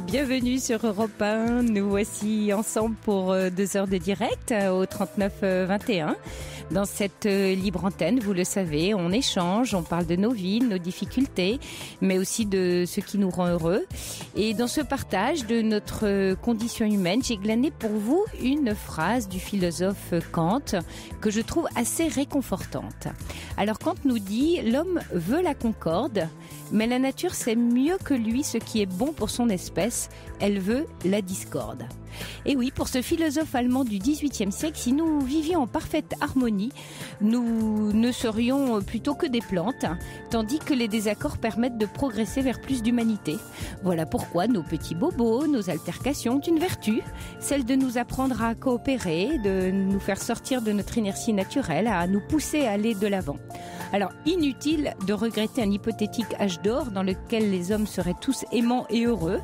Bienvenue sur Europe 1. Nous voici ensemble pour 2 heures de direct au 39-21. Dans cette libre antenne, vous le savez, on échange, on parle de nos vies, de nos difficultés, mais aussi de ce qui nous rend heureux. Et dans ce partage de notre condition humaine, j'ai glané pour vous une phrase du philosophe Kant que je trouve assez réconfortante. Alors Kant nous dit « L'homme veut la concorde, mais la nature sait mieux que lui ce qui est bon pour son espèce, elle veut la discorde. » Et oui, pour ce philosophe allemand du XVIIIe siècle, si nous vivions en parfaite harmonie, nous ne serions plutôt que des plantes, tandis que les désaccords permettent de progresser vers plus d'humanité. Voilà pourquoi nos petits bobos, nos altercations ont une vertu, celle de nous apprendre à coopérer, de nous faire sortir de notre inertie naturelle, à nous pousser à aller de l'avant. Alors, inutile de regretter un hypothétique âge d'or dans lequel les hommes seraient tous aimants et heureux.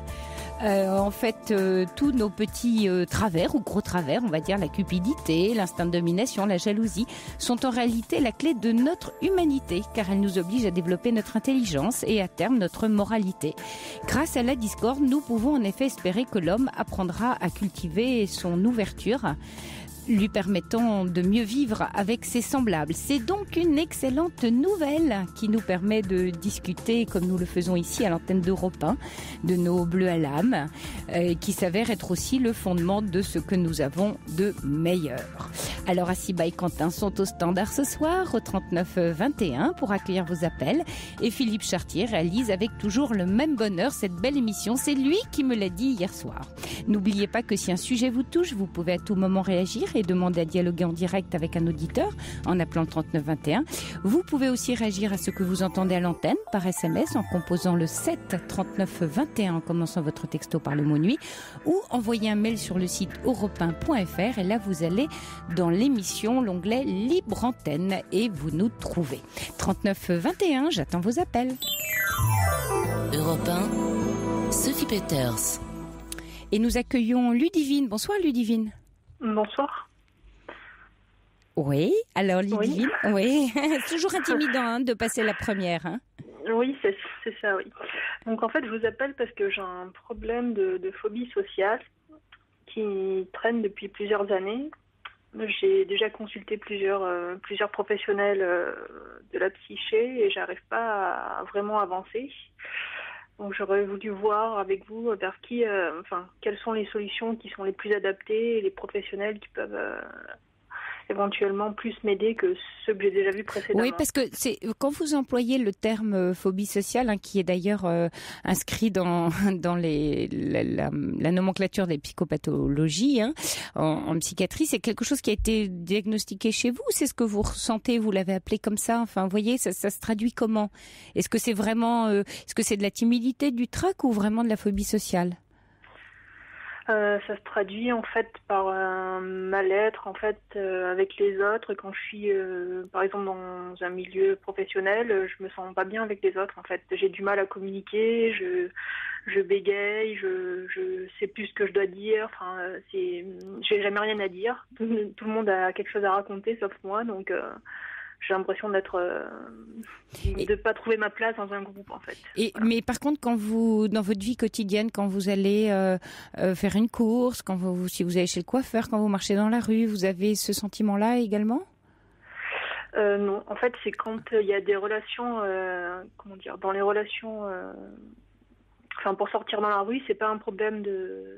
Tous nos petits travers ou gros travers, on va dire la cupidité, l'instinct de domination, la jalousie, sont en réalité la clé de notre humanité, car elles nous obligent à développer notre intelligence et à terme notre moralité. Grâce à la discorde, nous pouvons en effet espérer que l'homme apprendra à cultiver son ouverture, lui permettant de mieux vivre avec ses semblables. C'est donc une excellente nouvelle qui nous permet de discuter, comme nous le faisons ici à l'antenne d'Europe 1, de nos bleus à l'âme, qui s'avère être aussi le fondement de ce que nous avons de meilleur. Alors Assiba et Quentin sont au standard ce soir, au 39-21, pour accueillir vos appels. Et Philippe Chartier réalise avec toujours le même bonheur cette belle émission. C'est lui qui me l'a dit hier soir. N'oubliez pas que si un sujet vous touche, vous pouvez à tout moment réagir et demander à dialoguer en direct avec un auditeur en appelant le 39-21. Vous pouvez aussi réagir à ce que vous entendez à l'antenne par SMS en composant le 7 39-21 en commençant votre texto par le mot nuit ou envoyer un mail sur le site europe1.fr et là vous allez dans l'émission, l'onglet Libre Antenne et vous nous trouvez. 39-21, j'attends vos appels. Europe 1, Sophie Peters. Et nous accueillons Ludivine. Bonsoir Ludivine. Bonsoir. Oui, alors Ludivine, oui. C'est toujours intimidant de passer la première. Oui, c'est ça, oui. Donc en fait, je vous appelle parce que j'ai un problème de phobie sociale qui traîne depuis plusieurs années. J'ai déjà consulté plusieurs professionnels de la psyché et j'arrive pas à vraiment avancer. Donc j'aurais voulu voir avec vous vers quelles sont les solutions qui sont les plus adaptées et les professionnels qui peuvent éventuellement plus m'aider que ceux que j'ai déjà vus précédemment. Oui, parce que c'est quand vous employez le terme phobie sociale, qui est d'ailleurs inscrit dans la nomenclature des psychopathologies en psychiatrie, c'est quelque chose qui a été diagnostiqué chez vous. C'est ce que vous ressentez, vous l'avez appelé comme ça. Enfin, vous voyez, ça se traduit comment? Est-ce que c'est vraiment, est-ce que c'est de la timidité, du trac ou vraiment de la phobie sociale? Ça se traduit en fait par un mal-être avec les autres. Quand je suis par exemple dans un milieu professionnel, je me sens pas bien avec les autres en fait. J'ai du mal à communiquer, je bégaye, je sais plus ce que je dois dire. Enfin, j'ai jamais rien à dire. Tout le monde a quelque chose à raconter sauf moi, donc j'ai l'impression de pas trouver ma place dans un groupe en fait. Mais par contre, quand vous, dans votre vie quotidienne, quand vous allez faire une course, si vous allez chez le coiffeur, quand vous marchez dans la rue, vous avez ce sentiment-là également? Non, en fait, c'est quand il y a des relations, dans les relations. Pour sortir dans la rue, c'est pas un problème de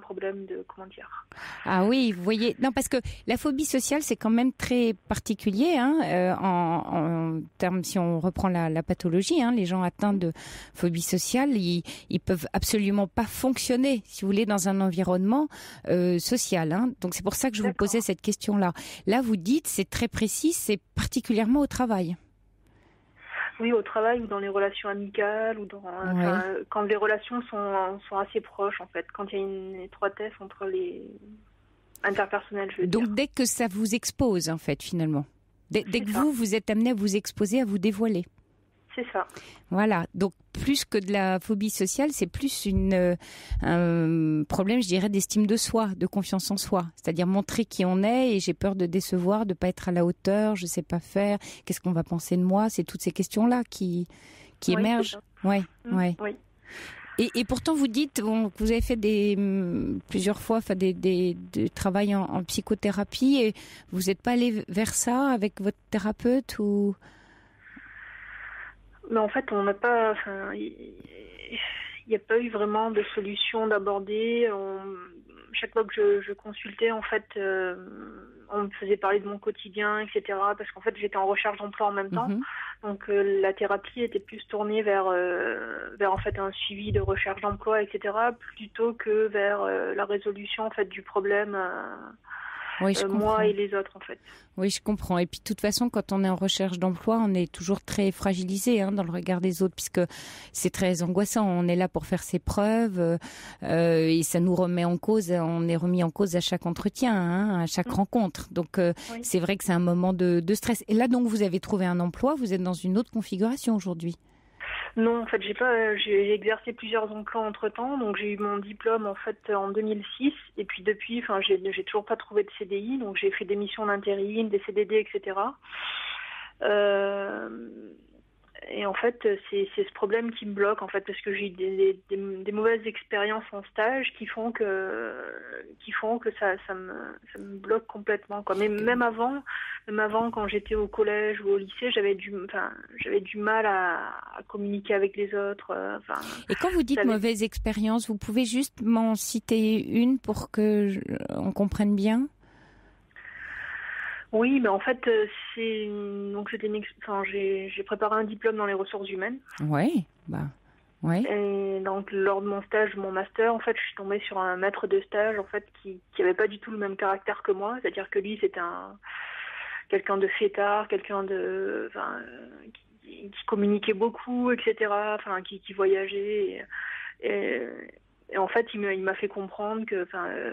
Ah oui, vous voyez, non parce que la phobie sociale c'est quand même très particulier en termes, si on reprend la pathologie, les gens atteints de phobie sociale, ils peuvent absolument pas fonctionner, si vous voulez, dans un environnement social. Donc c'est pour ça que je vous posais cette question-là. Là, vous dites, c'est très précis, c'est particulièrement au travail. Oui, au travail ou dans les relations amicales ou quand les relations sont assez proches en fait, quand il y a une étroitesse entre les interpersonnels, je veux dire. Donc dès que ça vous expose en fait finalement, dès que vous êtes amené à vous exposer, à vous dévoiler. C'est ça. Voilà, donc plus que de la phobie sociale, c'est plus un problème, je dirais, d'estime de soi, de confiance en soi. C'est-à-dire montrer qui on est et j'ai peur de décevoir, de pas être à la hauteur, je sais pas faire, qu'est-ce qu'on va penser de moi, c'est toutes ces questions-là qui émergent. Oui. Et pourtant, vous dites que vous avez fait plusieurs fois des travail en psychothérapie et vous n'êtes pas allé vers ça avec votre thérapeute ou... Mais en fait, on n'a pas... il n'y a pas eu vraiment de solution d'aborder. Chaque fois que je consultais, en fait, on me faisait parler de mon quotidien, etc. Parce qu'en fait, j'étais en recherche d'emploi en même temps. Donc, la thérapie était plus tournée vers en fait un suivi de recherche d'emploi, etc. Plutôt que vers la résolution en fait du problème. Oui, moi et les autres, en fait. Oui, je comprends. Et puis, de toute façon, quand on est en recherche d'emploi, on est toujours très fragilisé dans le regard des autres, puisque c'est très angoissant. On est là pour faire ses preuves et ça nous remet en cause. On est remis en cause à chaque entretien, à chaque rencontre. Donc, c'est vrai que c'est un moment de stress. Et là, donc, vous avez trouvé un emploi. Vous êtes dans une autre configuration aujourd'hui. Non, en fait, j'ai exercé plusieurs emplois entre-temps, donc j'ai eu mon diplôme en fait en 2006, et puis depuis, j'ai toujours pas trouvé de CDI, donc j'ai fait des missions d'intérim, des CDD, etc. Et en fait, c'est ce problème qui me bloque, en fait, parce que j'ai eu des mauvaises expériences en stage qui font que ça me bloque complètement, quoi. Mais même avant, quand j'étais au collège ou au lycée, j'avais du mal à communiquer avec les autres. Et quand vous dites mauvaise expérience, vous pouvez juste m'en citer une pour que on comprenne bien? Oui, mais en fait, j'ai préparé un diplôme dans les ressources humaines. Ouais. Et donc, lors de mon master, en fait, je suis tombée sur un maître de stage, en fait, qui avait pas du tout le même caractère que moi. C'est-à-dire que lui, c'était quelqu'un de fêtard, quelqu'un qui communiquait beaucoup, etc. Qui voyageait. Et en fait, il m'a fait comprendre que,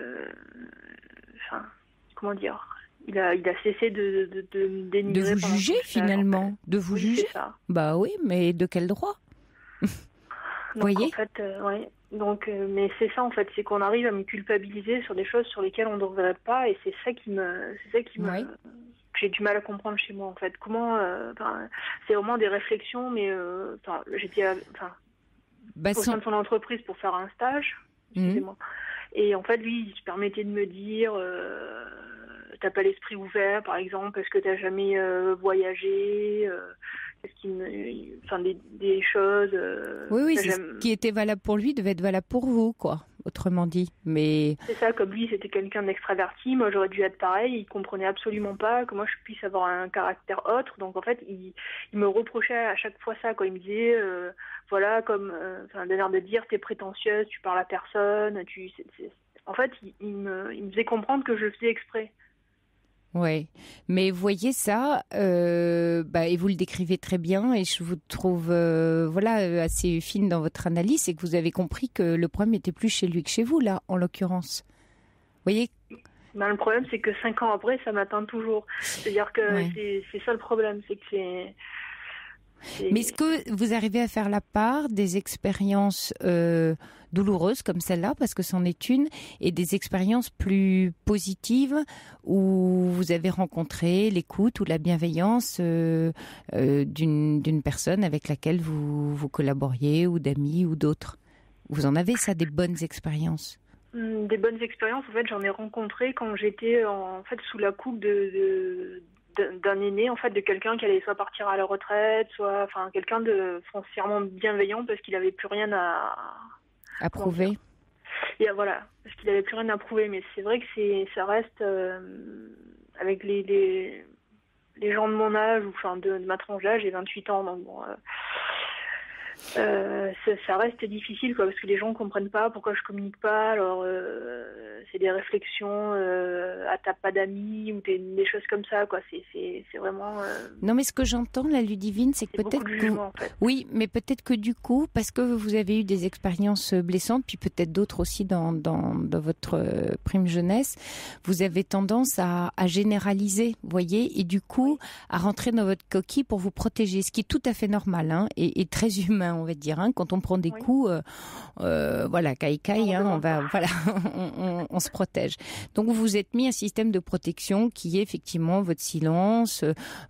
comment dire. Il a cessé de me dénigrer. De vous juger finalement, en fait. De vous juger. C'est ça. Bah oui, mais de quel droit? Vous voyez. En fait, Donc, mais c'est ça en fait, c'est qu'on arrive à me culpabiliser sur des choses sur lesquelles on ne devrait pas, et c'est ça qui me, j'ai du mal à comprendre chez moi en fait. Comment, c'est vraiment des réflexions, mais j'étais, au sein de son entreprise pour faire un stage, excusez-moi. Et en fait, lui, il se permettait de me dire. T'as pas l'esprit ouvert, par exemple, parce que t'as jamais voyagé, des choses. Oui, ce qui était valable pour lui devait être valable pour vous, quoi. Autrement dit, mais c'est ça. Comme lui, c'était quelqu'un d'extraverti. Moi, j'aurais dû être pareil. Il comprenait absolument pas que moi, je puisse avoir un caractère autre. Donc, en fait, il me reprochait à chaque fois ça, quoi. Il me disait, voilà, comme, d'un air de dire, t'es prétentieuse, tu parles à personne. En fait, il me faisait comprendre que je le faisais exprès. Oui, mais vous voyez ça, et vous le décrivez très bien, et je vous trouve assez fine dans votre analyse, c'est que vous avez compris que le problème était plus chez lui que chez vous, là, en l'occurrence. Vous voyez? Le problème, c'est que 5 ans après, ça m'atteint toujours. C'est-à-dire que c'est ça le problème, c'est que c'est... Mais est-ce que vous arrivez à faire la part des expériences douloureuses comme celle-là, parce que c'en est une, et des expériences plus positives où vous avez rencontré l'écoute ou la bienveillance d'une personne avec laquelle vous collaboriez, ou d'amis ou d'autres? Vous en avez ça, des bonnes expériences? Des bonnes expériences, en fait, j'en ai rencontré quand j'étais sous la coupe d'un aîné, en fait, de quelqu'un qui allait soit partir à la retraite, soit, quelqu'un de foncièrement bienveillant parce qu'il n'avait plus rien à prouver. Et voilà, parce qu'il n'avait plus rien à prouver. Mais c'est vrai que ça reste avec les gens de mon âge, ou de ma tranche d'âge, j'ai 28 ans, donc bon. Ça reste difficile, quoi, parce que les gens comprennent pas pourquoi je communique pas. Alors c'est des réflexions t'as pas d'amis, ou des choses comme ça, quoi. C'est vraiment non, mais ce que j'entends là, Ludivine, c'est que peut-être que jugement, en fait. Oui, mais peut-être que du coup, parce que vous avez eu des expériences blessantes, puis peut-être d'autres aussi dans votre prime jeunesse, vous avez tendance à généraliser, vous voyez, et du coup à rentrer dans votre coquille pour vous protéger, ce qui est tout à fait normal, et très humain. humain, on va dire. Quand on prend des coups, voilà, caille, on va, voilà, on se protège. Donc vous vous êtes mis un système de protection qui est effectivement votre silence,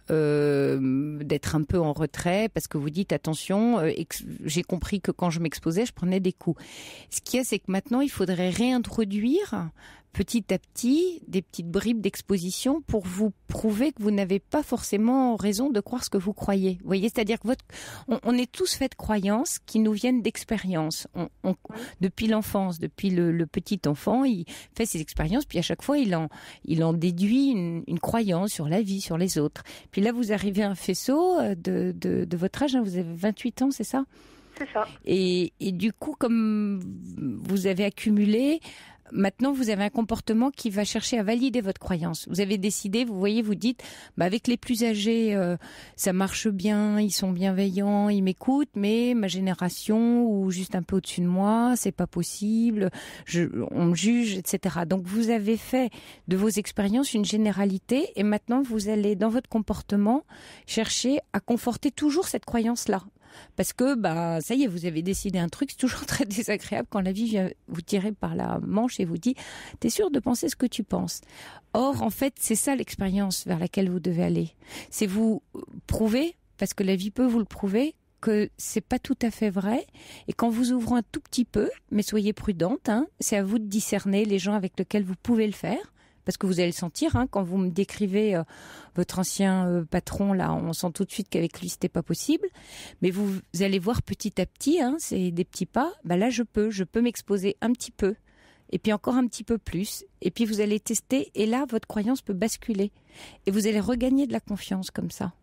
d'être un peu en retrait, parce que vous dites attention. J'ai compris que quand je m'exposais, je prenais des coups. Ce qu'il y a, c'est que maintenant, il faudrait réintroduire petit à petit des petites bribes d'exposition pour vous prouver que vous n'avez pas forcément raison de croire ce que vous croyez. Vous voyez, c'est-à-dire que on est tous faits de croyances qui nous viennent d'expériences. Depuis l'enfance, depuis le petit enfant, il fait ses expériences, puis à chaque fois, il en déduit une croyance sur la vie, sur les autres. Puis là, vous arrivez à un faisceau de votre âge, vous avez 28 ans, c'est ça ? C'est ça. Et du coup, comme vous avez accumulé, maintenant vous avez un comportement qui va chercher à valider votre croyance. Vous avez décidé, vous voyez, vous dites, avec les plus âgés, ça marche bien, ils sont bienveillants, ils m'écoutent, mais ma génération ou juste un peu au-dessus de moi, c'est pas possible, on me juge, etc. Donc vous avez fait de vos expériences une généralité et maintenant vous allez dans votre comportement chercher à conforter toujours cette croyance-là. Parce que, ça y est, vous avez décidé un truc, c'est toujours très désagréable quand la vie vient vous tirer par la manche et vous dit « T'es sûr de penser ce que tu penses ?» Or, en fait, c'est ça l'expérience vers laquelle vous devez aller. C'est vous prouver, parce que la vie peut vous le prouver, que c'est pas tout à fait vrai. Et quand vous ouvrez un tout petit peu, mais soyez prudente, c'est à vous de discerner les gens avec lesquels vous pouvez le faire. Parce que vous allez le sentir, quand vous me décrivez votre ancien patron, là, on sent tout de suite qu'avec lui, c'était pas possible. Mais vous allez voir petit à petit, c'est des petits pas. Là, je peux m'exposer un petit peu. Et puis encore un petit peu plus. Et puis vous allez tester. Et là, votre croyance peut basculer. Et vous allez regagner de la confiance comme ça.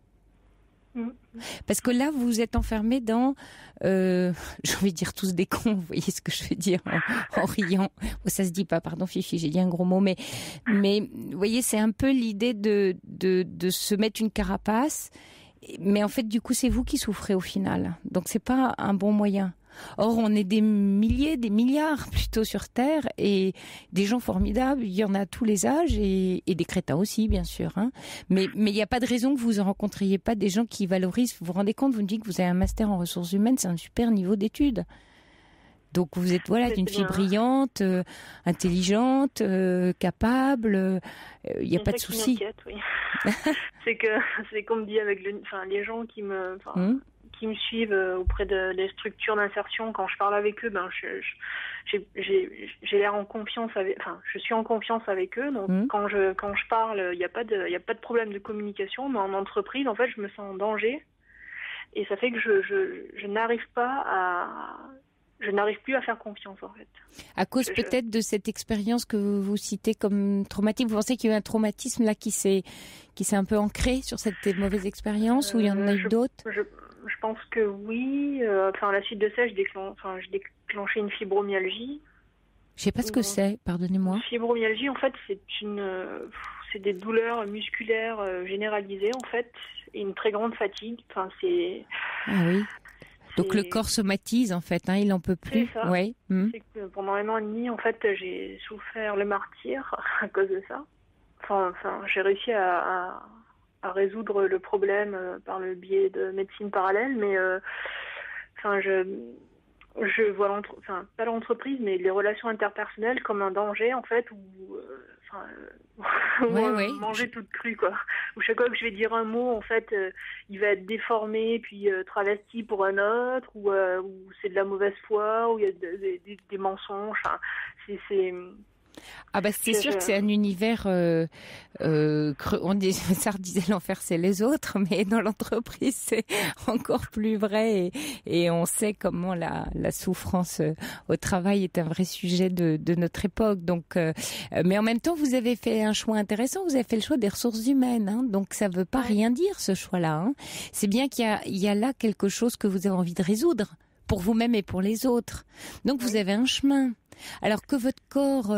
Parce que là, vous vous êtes enfermé dans, j'ai envie de dire tous des cons, vous voyez ce que je veux dire en riant. Ça se dit pas, pardon Fifi, j'ai dit un gros mot, mais vous voyez, c'est un peu l'idée de se mettre une carapace, mais en fait, du coup, c'est vous qui souffrez au final. Donc, c'est pas un bon moyen. Or, on est des milliers, des milliards plutôt sur Terre et des gens formidables, il y en a à tous les âges et des crétins aussi, bien sûr. Mais il n'y a pas de raison que vous ne rencontriez pas des gens qui valorisent. Vous vous rendez compte, vous me dites que vous avez un master en ressources humaines, c'est un super niveau d'études. Donc vous êtes d'une fille brillante, intelligente, capable, il n'y a pas de souci. Oui. c'est comme dit avec les gens qui me suivent auprès des structures d'insertion, quand je parle avec eux, j'ai l'air en confiance je suis en confiance avec eux. Donc quand je parle, il n'y a pas de problème de communication, mais en entreprise, en fait, je me sens en danger et ça fait que je n'arrive plus à faire confiance, en fait. À cause peut-être de cette expérience que vous citez comme traumatique. Vous pensez qu'il y a eu un traumatisme là qui s'est un peu ancré sur cette mauvaise expérience ou il y en a eu d'autres? Je pense que oui. À la suite de ça, j'ai déclenché une fibromyalgie. Je sais pas ce que c'est, pardonnez-moi. Une fibromyalgie, en fait, c'est des douleurs musculaires généralisées, en fait, et une très grande fatigue. Ah oui. Donc le corps somatise, en fait, il n'en peut plus. C'est ça. Ouais. C'est que pendant 1 an et demi, en fait, j'ai souffert le martyre à cause de ça. J'ai réussi à résoudre le problème par le biais de médecine parallèle, mais je vois pas l'entreprise, mais les relations interpersonnelles comme un danger, en fait, manger toute crue, quoi. Où chaque fois que je vais dire un mot, en fait, il va être déformé puis travesti pour un autre, ou c'est de la mauvaise foi, ou il y a des mensonges. C'est c'est sûr que c'est un univers on dit, Sartre disait l'enfer c'est les autres, mais dans l'entreprise c'est encore plus vrai et on sait comment la souffrance au travail est un vrai sujet de notre époque. Donc, mais en même temps vous avez fait un choix intéressant, vous avez fait le choix des ressources humaines, donc ça veut pas rien dire ce choix-là. C'est bien qu'il y a là quelque chose que vous avez envie de résoudre pour vous-même et pour les autres. Donc vous avez un chemin. Alors que votre corps,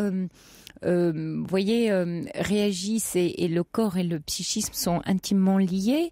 réagisse et le corps et le psychisme sont intimement liés,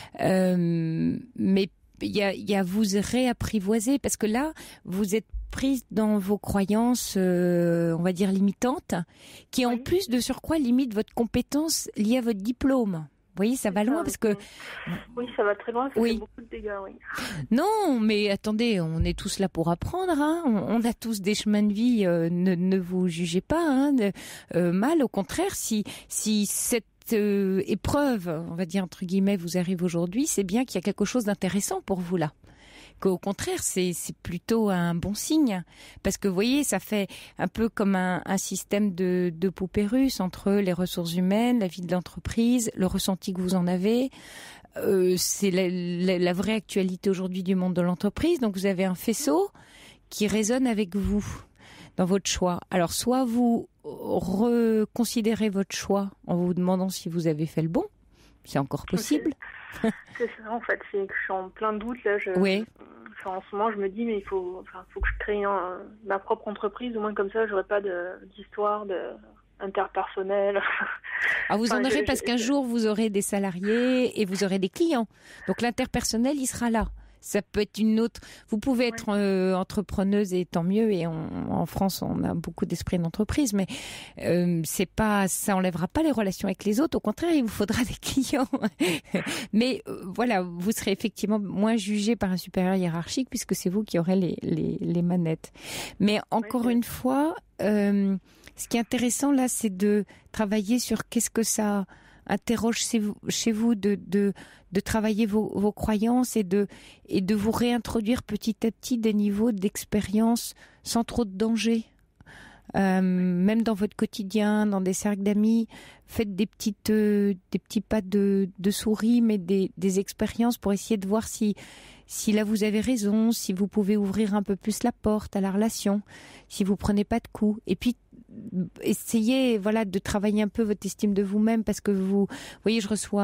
mais il y a vous réapprivoiser, parce que là, vous êtes prise dans vos croyances, on va dire limitantes, qui en plus de surcroît limitent votre compétence liée à votre diplôme. Vous voyez, ça va loin parce que... Oui, ça va très loin, ça fait beaucoup de dégâts, oui. Non, mais attendez, on est tous là pour apprendre, hein. On a tous des chemins de vie, ne vous jugez pas mal, au contraire, si cette épreuve, on va dire entre guillemets, vous arrive aujourd'hui, c'est bien qu'il y a quelque chose d'intéressant pour vous là. Qu'au contraire, c'est plutôt un bon signe. Parce que vous voyez, ça fait un peu comme un système de poupée russe entre les ressources humaines, la vie de l'entreprise, le ressenti que vous en avez. C'est la vraie actualité aujourd'hui du monde de l'entreprise. Donc vous avez un faisceau qui résonne avec vous dans votre choix. Alors soit vous reconsidérez votre choix en vous demandant si vous avez fait le bon. C'est encore possible. C'est ça, en fait, c'est que je suis en plein doute là. En ce moment, je me dis, mais il faut que je crée ma propre entreprise, au moins comme ça, j'aurai pas d'histoire interpersonnelle. Ah, vous en aurez parce qu'un jour, vous aurez des salariés et vous aurez des clients. Donc l'interpersonnel, il sera là. Ça peut être une autre. Vous pouvez être entrepreneuse et tant mieux. Et en France, on a beaucoup d'esprit d'entreprise, mais c'est pas, ça enlèvera pas les relations avec les autres. Au contraire, il vous faudra des clients. Mais voilà, vous serez effectivement moins jugé par un supérieur hiérarchique puisque c'est vous qui aurez les manettes. Mais encore une fois, ce qui est intéressant là, c'est de travailler sur qu'est-ce que ça interroge chez vous de travailler vos croyances et de vous réintroduire petit à petit des niveaux d'expérience sans trop de danger. Même dans votre quotidien, dans des cercles d'amis, faites des petits pas de souris, mais des expériences pour essayer de voir si là vous avez raison, si vous pouvez ouvrir un peu plus la porte à la relation, si vous prenez pas de coups. Et puis essayez de travailler un peu votre estime de vous-même parce que vous voyez, je reçois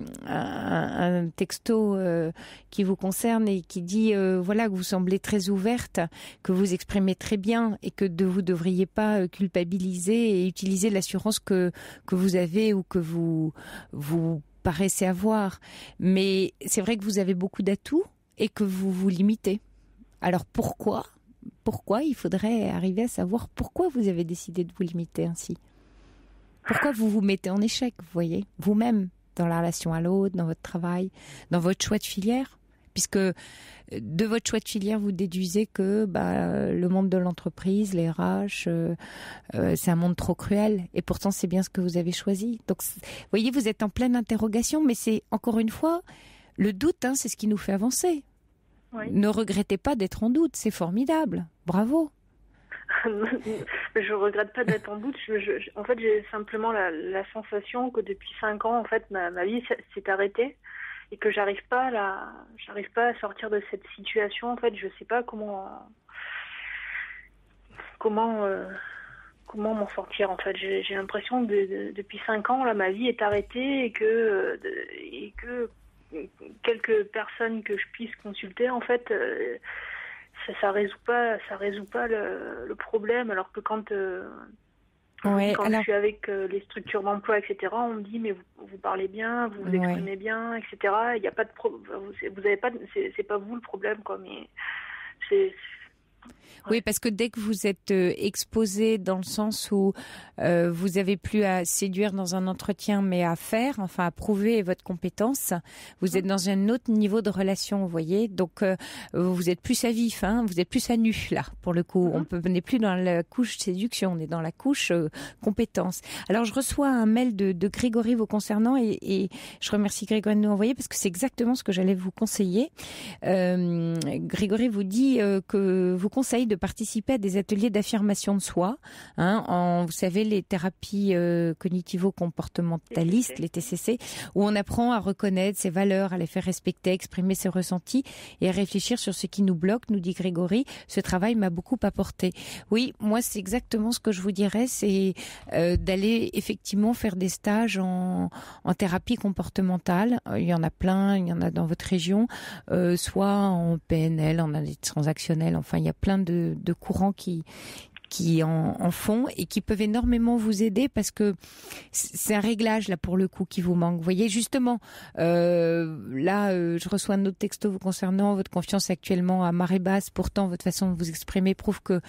un texto qui vous concerne et qui dit que vous semblez très ouverte, que vous exprimez très bien et que vous devriez pas culpabiliser et utiliser l'assurance que vous avez ou que vous paraissez avoir. Mais c'est vrai que vous avez beaucoup d'atouts et que vous vous limitez. Alors pourquoi il faudrait arriver à savoir pourquoi vous avez décidé de vous limiter ainsi. Pourquoi vous vous mettez en échec, vous voyez, vous-même, dans la relation à l'autre, dans votre travail, dans votre choix de filière, puisque de votre choix de filière, vous déduisez que le monde de l'entreprise, les RH, c'est un monde trop cruel, et pourtant c'est bien ce que vous avez choisi. Donc, vous voyez, vous êtes en pleine interrogation, mais c'est, encore une fois, le doute, c'est ce qui nous fait avancer. Oui. Ne regrettez pas d'être en doute, c'est formidable. Bravo. Je regrette pas d'être en doute. En fait, j'ai simplement la sensation que depuis 5 ans, en fait, ma vie s'est arrêtée et que j'arrive pas à sortir de cette situation. En fait, je sais pas comment m'en sortir. En fait, j'ai l'impression que depuis 5 ans, là, ma vie est arrêtée et que quelques personnes que je puisse consulter, en fait, ça résout pas le problème. Alors que quand je suis avec les structures d'emploi, etc., on me dit mais vous parlez bien, vous exprimez bien, etc. Il y a pas de vous avez pas, c'est pas vous le problème, quoi. Mais c'est Oui, parce que dès que vous êtes exposé dans le sens où vous avez plus à séduire dans un entretien, mais à faire, enfin à prouver votre compétence, vous êtes dans un autre niveau de relation, vous voyez. Donc vous êtes plus à vif, vous êtes plus à nu là, pour le coup. On n'est plus dans la couche séduction, on est dans la couche compétence. Alors je reçois un mail de Grégory vous concernant et je remercie Grégory de nous envoyer parce que c'est exactement ce que j'allais vous conseiller. Grégory vous dit que vous conseille de participer à des ateliers d'affirmation de soi, vous savez, les thérapies cognitivo-comportementalistes, les TCC, où on apprend à reconnaître ses valeurs, à les faire respecter, à exprimer ses ressentis et à réfléchir sur ce qui nous bloque, nous dit Grégory. Ce travail m'a beaucoup apporté. Oui, moi, c'est exactement ce que je vous dirais, c'est d'aller effectivement faire des stages en thérapie comportementale. Il y en a plein, il y en a dans votre région, soit en PNL, en analyse transactionnelle, enfin, il y a plein de courants qui en font et qui peuvent énormément vous aider parce que c'est un réglage là pour le coup qui vous manque. Vous voyez justement, je reçois un autre texto vous concernant, votre confiance actuellement à marée basse, pourtant votre façon de vous exprimer prouve que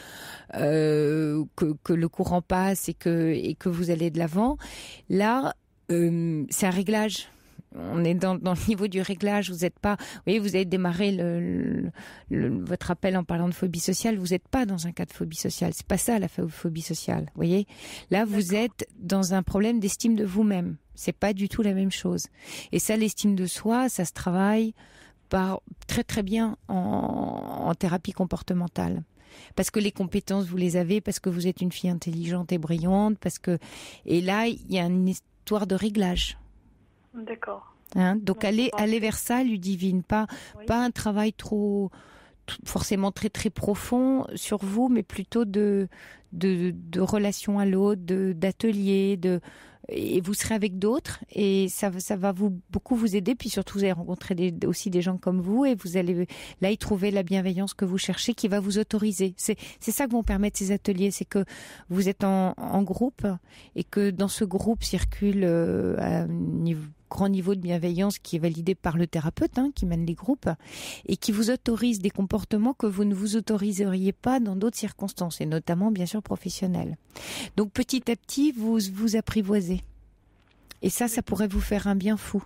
le courant passe et que vous allez de l'avant. Là, c'est un réglage. on est dans le niveau du réglage. Vous êtes pas, vous voyez, vous avez démarré votre appel en parlant de phobie sociale. Vous n'êtes pas dans un cas de phobie sociale. C'est pas ça la phobie sociale. Vous voyez, là vous êtes dans un problème d'estime de vous-même. C'est pas du tout la même chose. Et ça, l'estime de soi, ça se travaille très très bien en thérapie comportementale. Parce que les compétences, vous les avez, parce que vous êtes une fille intelligente et brillante, et là, il y a une histoire de réglage. D'accord. Donc allez vers ça, Ludivine, pas un travail forcément très très profond sur vous, mais plutôt de relation à l'autre, d'atelier, et vous serez avec d'autres, et ça va beaucoup vous aider. Puis surtout, vous allez rencontrer aussi des gens comme vous, et vous allez là y trouver la bienveillance que vous cherchez, qui va vous autoriser. C'est ça que vont permettre ces ateliers, c'est que vous êtes en groupe, et que dans ce groupe circule un grand niveau de bienveillance qui est validé par le thérapeute qui mène les groupes, et qui vous autorise des comportements que vous ne vous autoriseriez pas dans d'autres circonstances, et notamment bien sûr professionnelles. Donc petit à petit, vous apprivoisez. Et ça pourrait vous faire un bien fou.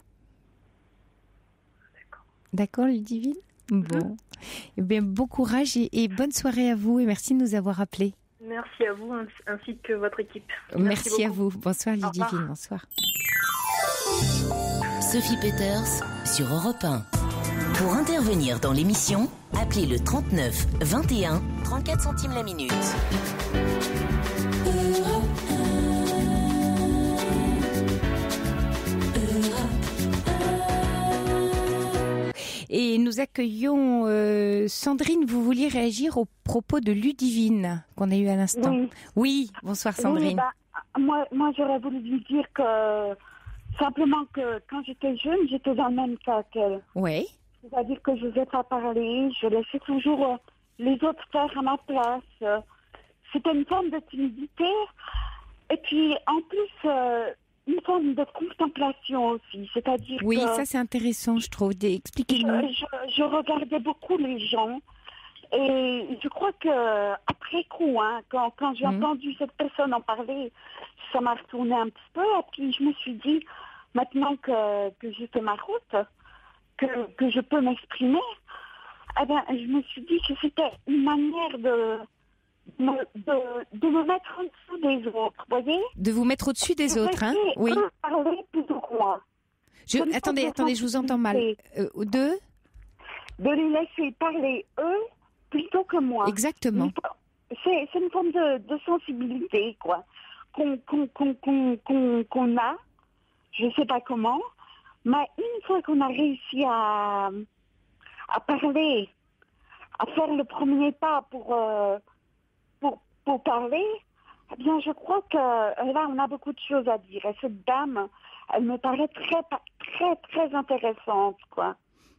D'accord, Ludivine ? Bon. Eh bien, bon courage et bonne soirée à vous, et merci de nous avoir appelés. Merci à vous ainsi que votre équipe. Merci à vous. Bonsoir Ludivine, bonsoir. Sophie Peeters sur Europe 1. Pour intervenir dans l'émission, appelez le 39 21 34 centimes la minute. Et nous accueillons Sandrine. Vous vouliez réagir au propos de Ludivine qu'on a eu à l'instant. Oui, bonsoir Sandrine. Oui, moi j'aurais voulu lui dire que simplement que quand j'étais jeune, j'étais dans le même cas qu'elle. Oui. C'est-à-dire que je ne vais pas parler, je laissais toujours les autres faire à ma place. C'était une forme de timidité. Et puis, en plus, une forme de contemplation aussi. C'est-à-dire oui, que... ça c'est intéressant, je trouve. Expliquez-nous. Je regardais beaucoup les gens. Et je crois que après coup, quand j'ai entendu cette personne en parler, ça m'a retourné un petit peu. Et puis je me suis dit, maintenant que j'ai fait ma route, que je peux m'exprimer, eh ben, je me suis dit que c'était une manière de me mettre en dessous des autres, vous voyez ? De vous mettre au-dessus des autres, hein ? Oui. Parler plutôt que moi. Attendez, je vous entends mal. De les laisser parler eux plutôt que moi. Exactement. C'est une forme de sensibilité, quoi, qu'on a, je ne sais pas comment, mais une fois qu'on a réussi à parler, à faire le premier pas pour parler, eh bien, je crois que là, on a beaucoup de choses à dire. Et cette dame, elle me paraît très, très, très intéressante, quoi.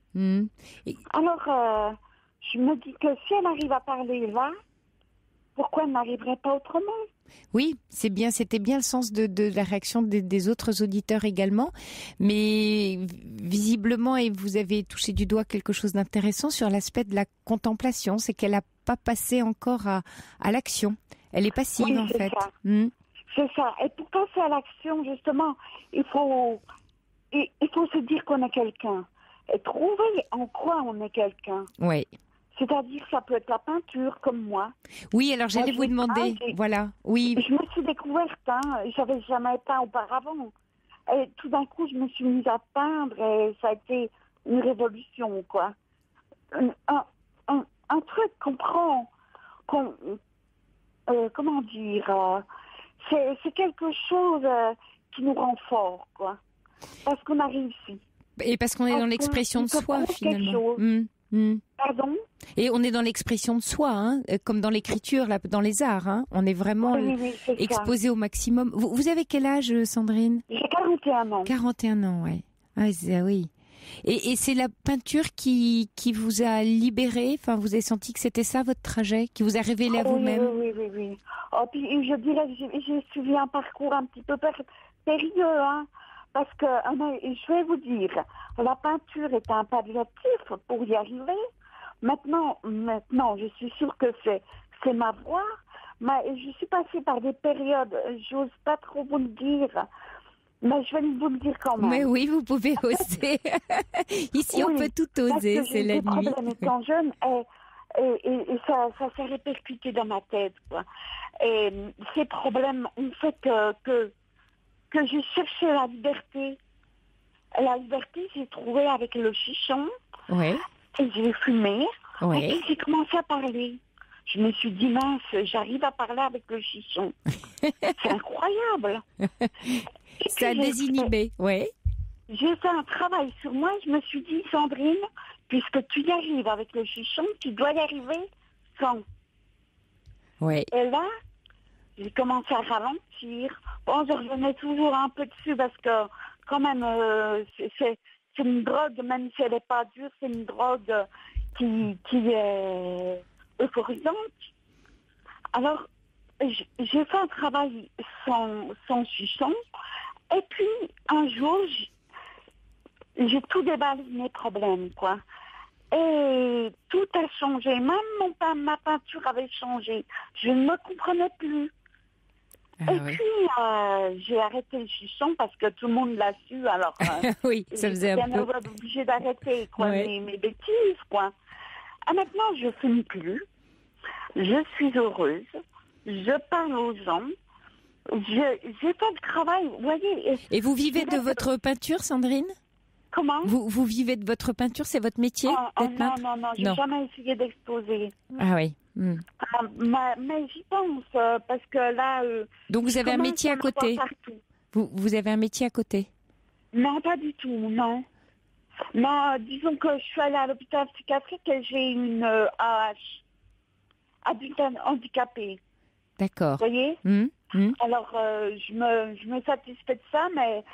Alors, je me dis que si elle arrive à parler là, pourquoi elle n'arriverait pas autrement ? Oui, c'était bien le sens de la réaction des autres auditeurs également. Mais visiblement, et vous avez touché du doigt quelque chose d'intéressant sur l'aspect de la contemplation, c'est qu'elle n'a pas passé encore à l'action. Elle est passive, en fait. C'est ça. Et pour passer à l'action, justement, il faut se dire qu'on est quelqu'un. Et trouver en quoi on est quelqu'un. Oui. C'est-à-dire, ça peut être la peinture, comme moi. Oui, alors j'allais vous demander, voilà, oui. Je me suis découverte, j'avais jamais peint auparavant. Et tout d'un coup, je me suis mise à peindre et ça a été une révolution, quoi. Un truc qu'on prend, comment dire, c'est quelque chose qui nous rend fort, quoi. Parce qu'on a réussi. Et parce qu'on est dans l'expression de soi, finalement. Pardon ? Et on est dans l'expression de soi, comme dans l'écriture, là, dans les arts. On est vraiment exposé au maximum. Vous avez quel âge, Sandrine ? J'ai 41 ans. 41 ans, ouais. Oui. Et c'est la peinture qui vous a libéré, enfin, vous avez senti que c'était ça votre trajet, qui vous a révélé à vous-même ? Oui. Oh, puis je dirais que j'ai suivi un parcours un petit peu périlleux, parce que, je vais vous dire, la peinture est un palliatif pour y arriver. Maintenant, je suis sûre que c'est ma voie, mais je suis passée par des périodes, j'ose pas trop vous le dire, Mais je vais vous le dire quand même. Mais oui, vous pouvez oser. Ici, on peut tout oser, c'est la nuit. J'ai des problèmes étant jeune et ça s'est répercuté dans ma tête, quoi. Et ces problèmes ont fait que j'ai cherché la liberté. La liberté, j'ai trouvé avec le chichon. Oui. Et j'ai fumé. Oui. Et puis j'ai commencé à parler. Je me suis dit, mince, j'arrive à parler avec le chichon. C'est incroyable. Ça a désinhibé, oui. J'ai fait un travail sur moi. Je me suis dit, Sandrine, puisque tu y arrives avec le chichon, tu dois y arriver sans. Oui. Et là, j'ai commencé à ralentir. Bon, je revenais toujours un peu dessus parce que, quand même, c'est une drogue, même si elle n'est pas dure, c'est une drogue qui est euphorisante. Alors, j'ai fait un travail sans chichon. Et puis, un jour, j'ai tout déballé mes problèmes, quoi. Et tout a changé. Même ma peinture avait changé. Je ne me comprenais plus. Et puis, j'ai arrêté le chichon parce que tout le monde l'a su. Alors, oui, ça faisait un peu... J'étais obligée d'arrêter, quoi, mes bêtises, quoi. Ah, maintenant, je ne fume plus. Je suis heureuse. Je parle aux gens. J'ai fait le travail, vous voyez. Et vous vivez de votre peinture, Sandrine ? Comment ? Vous vivez de votre peinture, c'est votre métier d'être peintre ? Non, j'ai jamais essayé d'exposer. Ah oui. Mais j'y pense, parce que là... Donc vous avez un métier à côté ? Vous avez un métier à côté ? Non, pas du tout, non. Non, disons que je suis allée à l'hôpital psychiatrique et j'ai une AH, adulte handicapé. D'accord. Vous voyez ? Alors, je me satisfais de ça, mais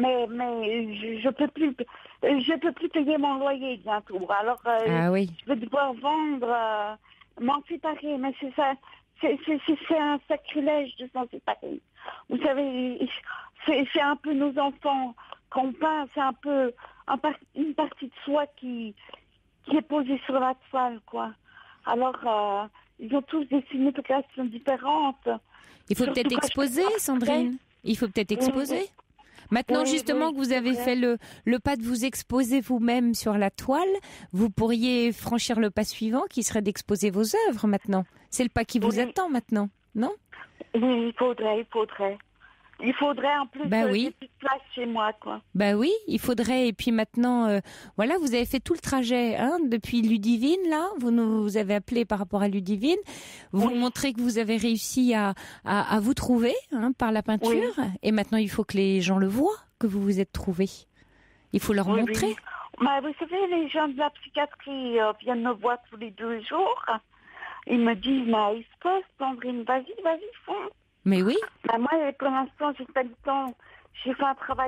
je peux plus payer mon loyer bientôt. Alors, je vais devoir vendre, m'en séparer. Mais c'est ça, c'est un sacrilège de s'en séparer. Vous savez, c'est un peu nos enfants qu'on peint, c'est un peu une partie de soi qui est posée sur la toile, quoi. Alors, ils ont tous des significations différentes. Il faut peut-être exposer, Sandrine. Il faut peut-être exposer. Maintenant, justement, que vous avez fait le pas de vous exposer vous-même sur la toile, vous pourriez franchir le pas suivant, qui serait d'exposer vos œuvres maintenant. C'est le pas qui vous attend maintenant, non ? Oui, il faudrait. Il faudrait en plus oui. Plus de place chez moi, quoi. Oui, il faudrait. Et puis maintenant, voilà, vous avez fait tout le trajet depuis Ludivine, là. Vous avez appelé par rapport à Ludivine. Vous montrez que vous avez réussi à vous trouver par la peinture. Oui. Et maintenant, il faut que les gens le voient, que vous vous êtes trouvé. Il faut leur montrer. Oui. Mais vous savez, les gens de la psychiatrie viennent me voir tous les 2 jours. Ils me disent, mais expose, Sandrine, vas-y, fonce. Mais oui. Moi, pour l'instant, j'ai pas le temps. J'ai fait un travail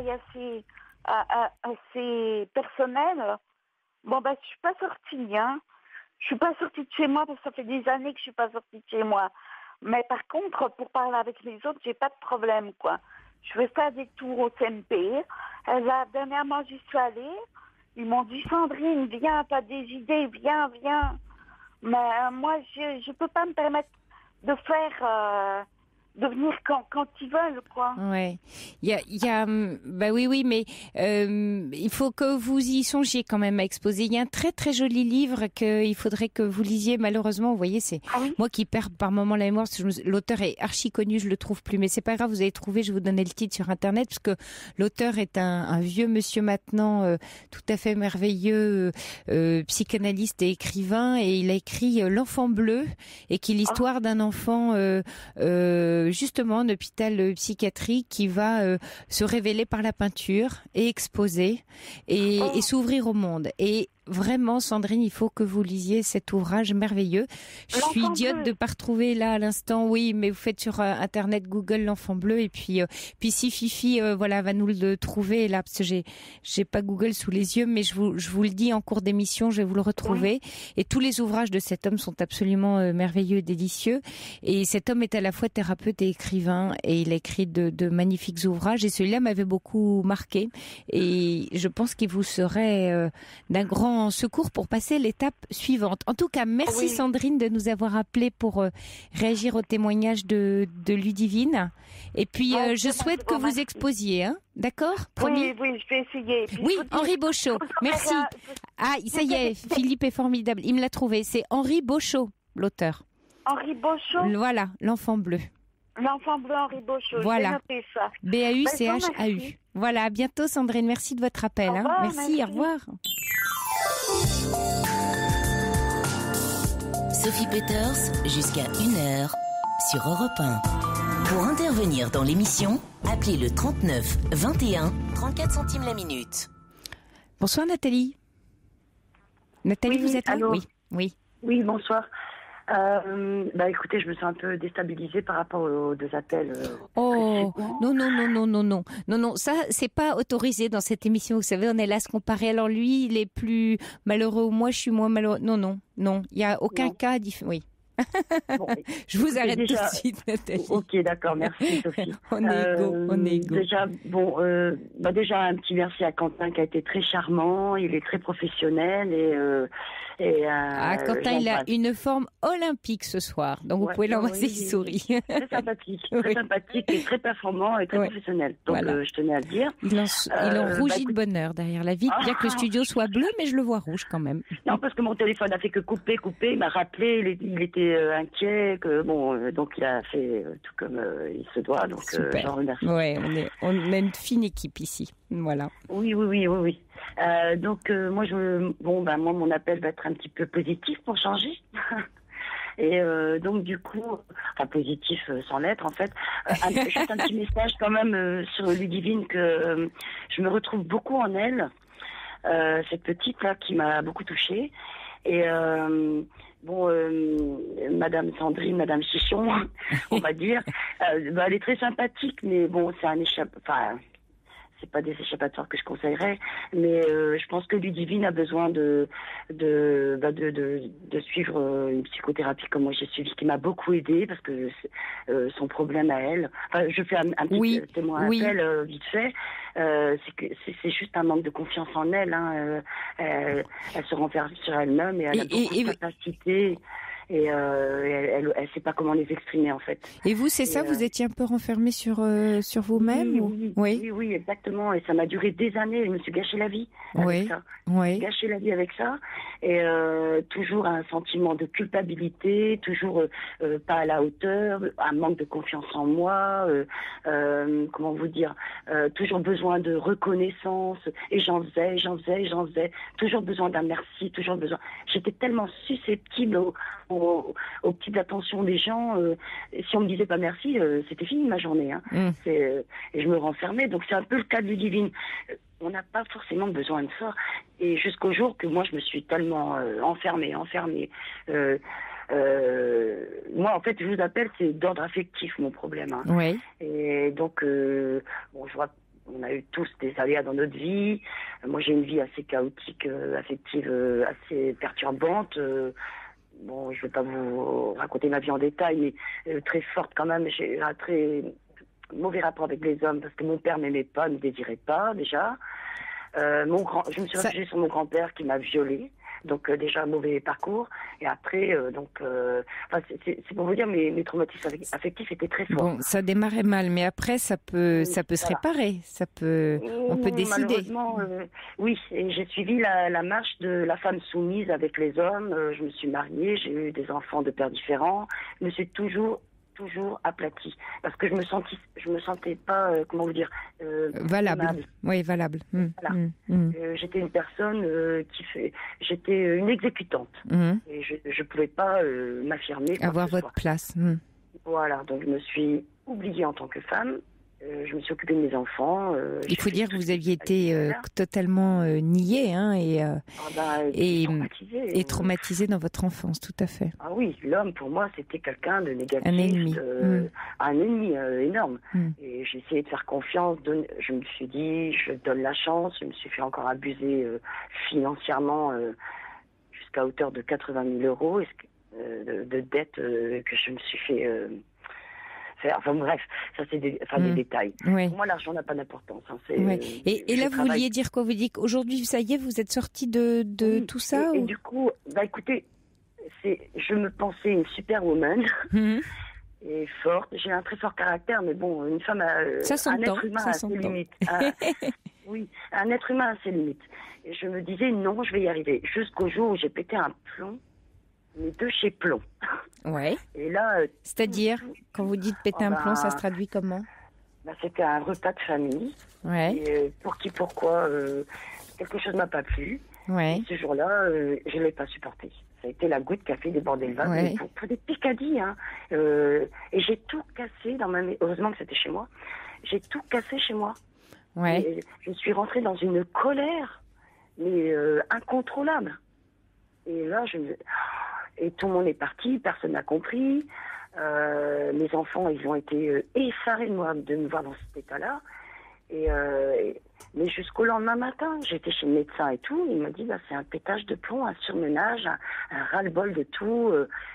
assez personnel. Bon, je suis pas sortie, Je suis pas sortie de chez moi parce que ça fait des années que je suis pas sortie de chez moi. Mais par contre, pour parler avec les autres, j'ai pas de problème, quoi. Je vais faire des tours au CMP. Là, dernièrement, j'y suis allée. Ils m'ont dit, Sandrine, viens, t'as des idées, viens. Mais moi, je peux pas me permettre de faire... de venir quand ils veulent, quoi. Ouais. Oui, mais il faut que vous y songiez quand même à exposer. Il y a un très très joli livre qu'il faudrait que vous lisiez. Malheureusement, vous voyez, c'est moi qui perds par moment la mémoire. L'auteur est archi connu, je le trouve plus, mais c'est pas grave. Vous avez trouvé, je vais vous donner le titre sur internet, parce que l'auteur est un vieux monsieur maintenant, tout à fait merveilleux, psychanalyste et écrivain, et il a écrit L'Enfant Bleu, et qui est l'histoire d'un enfant justement un hôpital psychiatrique qui va se révéler par la peinture et exposer et s'ouvrir au monde. Et vraiment, Sandrine, il faut que vous lisiez cet ouvrage merveilleux. Je suis idiote de pas retrouver là à l'instant. Oui, mais vous faites sur internet Google L'Enfant Bleu et puis si Fifi va nous le trouver là, parce que j'ai pas Google sous les yeux, mais je vous le dis en cours d'émission, je vais vous le retrouver. Oui. Et tous les ouvrages de cet homme sont absolument merveilleux, délicieux. Et cet homme est à la fois thérapeute et écrivain, et il a écrit de magnifiques ouvrages. Et celui-là m'avait beaucoup marqué. Et je pense qu'il vous serait d'un grand en secours pour passer l'étape suivante. En tout cas, merci Sandrine de nous avoir appelé pour réagir au témoignage de Ludivine. Et puis, je souhaite que vous exposiez, hein, d'accord? Promis? Oui, je vais essayer. Oui, Henri Beauchot, merci. Ah, ça y est, Philippe est formidable, il me l'a trouvé. C'est Henri Beauchot, l'auteur. Henri Beauchot? Voilà, l'enfant bleu. L'enfant bleu Henri Beauchot, voilà. je vais noter ça. B-A-U-C-H-A-U. Voilà, à bientôt Sandrine, merci de votre appel. Au revoir, merci, au revoir. Sophie Peters, jusqu'à 1h sur Europe 1. Pour intervenir dans l'émission, appelez le 39 21 34 centimes la minute. Bonsoir Nathalie. Nathalie, vous êtes là? Allô. Oui. Oui, bonsoir. Écoutez, je me sens un peu déstabilisée par rapport aux deux appels. Non, ça c'est pas autorisé dans cette émission. Vous savez, on est là à se comparer. Alors lui, il est plus malheureux ou moi, je suis moins malheureux. Non, il y a aucun cas différent. Oui. Bon, je vous arrête tout de suite, Nathalie. Ok, d'accord, merci Sophie. On est égaux. Déjà un petit merci à Quentin qui a été très charmant, il est très professionnel Quentin, il a une forme olympique ce soir, donc vous pouvez l'embrasser, il sourit. Très sympathique et très performant et très professionnel. Donc je tenais à le dire. Il en rougit de bonheur derrière la vitre, bien que le studio soit bleu, mais je le vois rouge quand même. Non, parce que mon téléphone a fait que couper, il m'a rappelé, il était inquiet, donc il a fait tout comme il se doit, donc j'en remercie. Ouais, on a une fine équipe ici, voilà. Oui. Moi, mon appel va être un petit peu positif pour changer. Et donc du coup, enfin positif sans l'être en fait, juste un petit message quand même sur Ludivine que je me retrouve beaucoup en elle, cette petite là qui m'a beaucoup touchée. Et Madame Sandrine, Madame Chichon, on va dire, elle est très sympathique, mais bon, c'est un c'est pas des échappatoires que je conseillerais, mais je pense que Ludivine a besoin de suivre une psychothérapie comme moi j'ai suivi, qui m'a beaucoup aidée parce que son problème à elle. Enfin, je fais un petit témoin appel vite fait. C'est juste un manque de confiance en elle. Hein. Elle se renferme sur elle-même et elle a beaucoup de capacités. Et elle sait pas comment les exprimer en fait. Et vous, c'est ça, vous étiez un peu renfermée sur vous-même? Oui, exactement. Et ça m'a duré des années. Je me suis gâché la vie avec ça. Gâché la vie avec ça. Et toujours un sentiment de culpabilité, toujours pas à la hauteur, un manque de confiance en moi. Comment vous dire, toujours besoin de reconnaissance. Et j'en faisais. Toujours besoin d'un merci, toujours besoin. J'étais tellement susceptible aux petites attentions des gens. Si on me disait pas merci, c'était fini ma journée. Hein. Et je me renfermais. Donc c'est un peu le cas de Ludivine. On n'a pas forcément besoin de ça. Et jusqu'au jour que moi je me suis tellement enfermée. Moi en fait je vous appelle, c'est d'ordre affectif mon problème. Hein. Oui. Et donc je vois. On a eu tous des aléas dans notre vie. Moi j'ai une vie assez chaotique, affective, assez perturbante. Je ne vais pas vous raconter ma vie en détail, mais très forte quand même. J'ai un très mauvais rapport avec les hommes parce que mon père m'aimait pas, me désirait pas déjà. Je me suis réfugiée sur mon grand-père qui m'a violée. Donc déjà un mauvais parcours. Et après, c'est pour vous dire, mes traumatismes affectifs étaient très forts. Bon, ça démarrait mal, mais après ça peut se réparer. On peut décider. Oui, et j'ai suivi la marche de la femme soumise avec les hommes. Je me suis mariée, j'ai eu des enfants de pères différents. Je me suis toujours aplatie parce que je me sentais pas comment vous dire valable. Oui, valable. Voilà. J'étais une personne j'étais une exécutante et je pouvais pas m'affirmer, avoir votre place. Voilà, donc je me suis oubliée en tant que femme. Je me suis occupée de mes enfants. Il faut dire que vous aviez été totalement niée et traumatisée dans votre enfance, tout à fait. Ah oui, l'homme pour moi c'était quelqu'un de négatif, un ennemi, énorme. Et j'ai essayé de faire confiance. Je me suis dit, je donne la chance. Je me suis fait encore abuser financièrement jusqu'à hauteur de 80 000 euros de dettes que je me suis fait Enfin bref, ça c'est des détails. Oui. Pour moi, l'argent n'a pas d'importance. Hein. Et là, vous vouliez dire quoi? Vous dites qu'aujourd'hui, ça y est, vous êtes sortie de tout ça? Et du coup, écoutez, je me pensais une superwoman. Et forte. J'ai un très fort caractère, mais bon, une femme un être humain a ses limites. Oui, un être humain a ses limites. Et je me disais, non, je vais y arriver. Jusqu'au jour où j'ai pété un plomb, mais de chez plomb. Ouais. Et là... C'est-à-dire, quand vous dites péter un plomb, ça se traduit comment? C'était un repas de famille. Ouais. Et pourquoi, quelque chose ne m'a pas plu. Ouais. Et ce jour-là, je ne l'ai pas supporté. Ça a été la goutte qui a fait déborder le vase. Ouais. Pour des picadilles. Hein. Et j'ai tout cassé dans ma maison. Heureusement que c'était chez moi. J'ai tout cassé chez moi. Ouais. Et je suis rentrée dans une colère, mais incontrôlable. Et là, et tout le monde est parti, personne n'a compris. Mes enfants, ils ont été effarés de me voir dans cet état-là. Mais jusqu'au lendemain matin, j'étais chez le médecin et tout. Il m'a dit, c'est un pétage de plomb, un surmenage, un ras-le-bol de tout,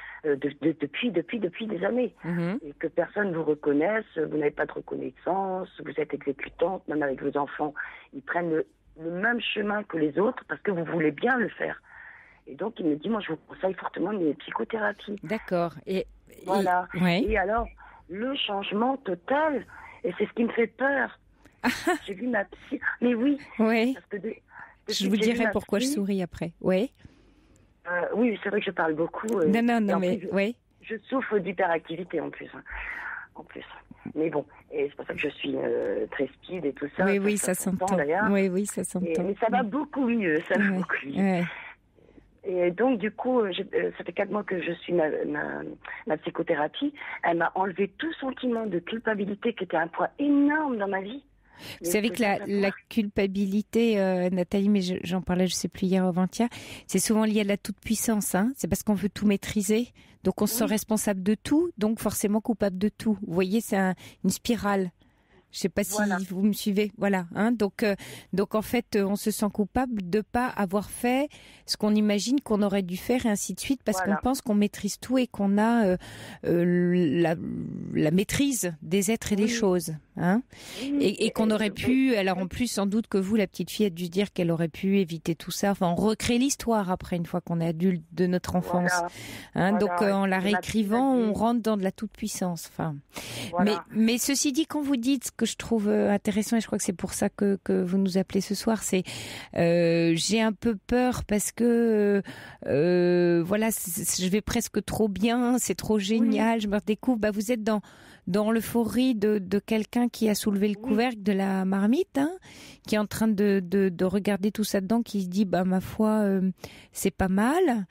depuis des années. Et que personne vous reconnaisse, vous n'avez pas de reconnaissance, vous êtes exécutante, même avec vos enfants. Ils prennent le même chemin que les autres parce que vous voulez bien le faire. Et donc, il me dit, moi, je vous conseille fortement une psychothérapie. D'accord. Voilà. Ouais. Et alors, le changement total, et c'est ce qui me fait peur. J'ai vu ma psy. Mais oui. Oui. Parce que je vous dirai pourquoi je souris après. Oui. Oui, c'est vrai que je parle beaucoup. Non, mais oui. Je souffre d'hyperactivité en plus. En plus. Mais bon, et c'est pour ça que je suis très speed et tout ça. Oui, ça s'entend. Oui, ça s'entend. Mais ça va beaucoup mieux. Ça va beaucoup mieux. Ouais. Et donc, du coup, ça fait 4 mois que je suis ma psychothérapie. Elle m'a enlevé tout sentiment de culpabilité qui était un poids énorme dans ma vie. Vous savez que la culpabilité, Nathalie, mais j'en parlais, je sais plus, hier ou avant-hier, c'est souvent lié à la toute-puissance. Hein. C'est parce qu'on veut tout maîtriser. Donc, on se sent responsable de tout, donc forcément coupable de tout. Vous voyez, c'est une spirale. Je sais pas si vous me suivez, voilà. Hein, donc en fait, on se sent coupable de pas avoir fait ce qu'on imagine qu'on aurait dû faire et ainsi de suite, parce qu'on pense qu'on maîtrise tout et qu'on a la maîtrise des êtres et des choses, hein, et qu'on aurait pu. Alors en plus, sans doute que vous, la petite fille, a dû se dire qu'elle aurait pu éviter tout ça. Enfin, on recrée l'histoire après une fois qu'on est adulte de notre enfance. Hein, donc en la réécrivant, on rentre dans de la toute puissance. Enfin, mais ceci dit, quand vous dites que je trouve intéressant, et je crois que c'est pour ça que vous nous appelez ce soir, c'est j'ai un peu peur parce que voilà, je vais presque trop bien, c'est trop génial, je me redécouvre. Vous êtes dans l'euphorie de quelqu'un qui a soulevé le couvercle de la marmite, hein, qui est en train de regarder tout ça dedans, qui se dit ma foi, c'est pas mal.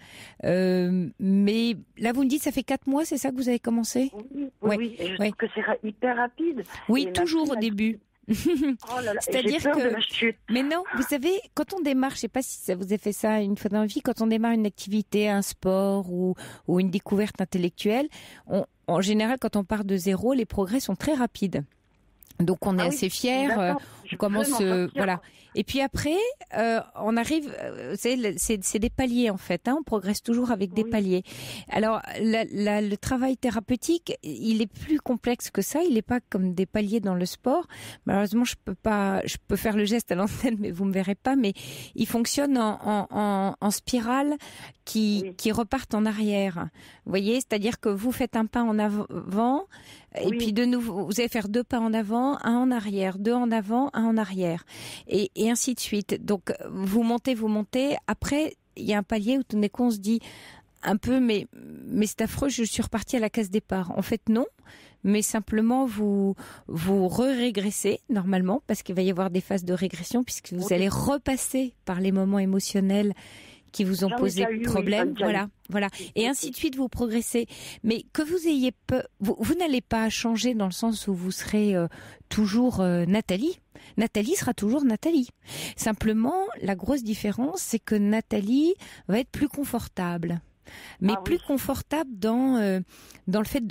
Mais là, vous me dites, ça fait 4 mois, c'est ça que vous avez commencé? Oui. Et je trouve que c'est hyper rapide. Oui, et toujours au début. C'est-à-dire que, mais non, vous savez, quand on démarre, je sais pas si ça vous a fait ça une fois dans la vie, quand on démarre une activité, un sport ou une découverte intellectuelle, en général, quand on part de zéro, les progrès sont très rapides. Donc on est assez fiers, on commence, voilà. Et puis après, on arrive, c'est des paliers en fait. Hein, on progresse toujours avec des paliers. Alors le travail thérapeutique, il est plus complexe que ça. Il n'est pas comme des paliers dans le sport. Malheureusement, je peux faire le geste à l'antenne, mais vous me verrez pas. Mais il fonctionne en spirale qui repartent en arrière. Vous voyez, c'est-à-dire que vous faites un pas en avant. Et puis de nouveau, vous allez faire 2 pas en avant, 1 en arrière, 2 en avant, 1 en arrière, et ainsi de suite. Donc vous montez. Après, il y a un palier où tout d'un coup on se dit un peu, mais c'est affreux, je suis repartie à la case départ. En fait, non. Mais simplement vous régressez normalement, parce qu'il va y avoir des phases de régression, puisque vous allez repasser par les moments émotionnels qui vous ont posé problème, voilà, et ainsi de suite, vous progressez. Mais que vous ayez peur, vous n'allez pas changer dans le sens où vous serez toujours Nathalie. Nathalie sera toujours Nathalie. Simplement, la grosse différence, c'est que Nathalie va être plus confortable. Mais plus confortable dans le fait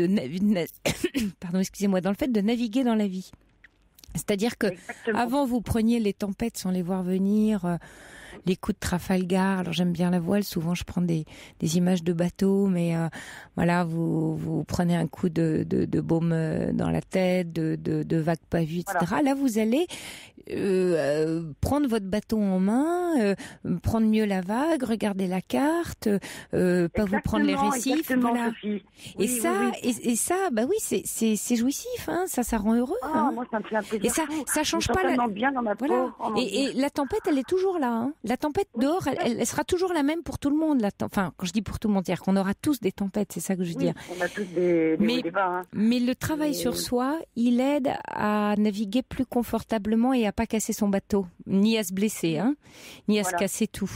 dans le fait de naviguer dans la vie. C'est-à-dire que avant vous preniez les tempêtes sans les voir venir. les coups de Trafalgar. Alors j'aime bien la voile, souvent je prends des images de bateaux, mais voilà, vous prenez un coup de baume dans la tête, de vagues pas vues, etc. Voilà. Là vous allez prendre votre bateau en main, prendre mieux la vague, regarder la carte, pas vous prendre les récifs, voilà. Oui, et ça, bah oui, c'est jouissif, hein, ça rend heureux. Hein. Moi, ça me fait un plaisir. Et ça change pas bien dans ma peau. Et la tempête, elle est toujours là. Hein. La tempête dehors, elle sera toujours la même pour tout le monde. Enfin, quand je dis pour tout le monde, c'est-à-dire qu'on aura tous des tempêtes, c'est ça que je veux dire. On a tous des débats. Hein. Mais le travail sur soi, il aide à naviguer plus confortablement et à pas casser son bateau, ni à se blesser, hein, ni à se casser tout.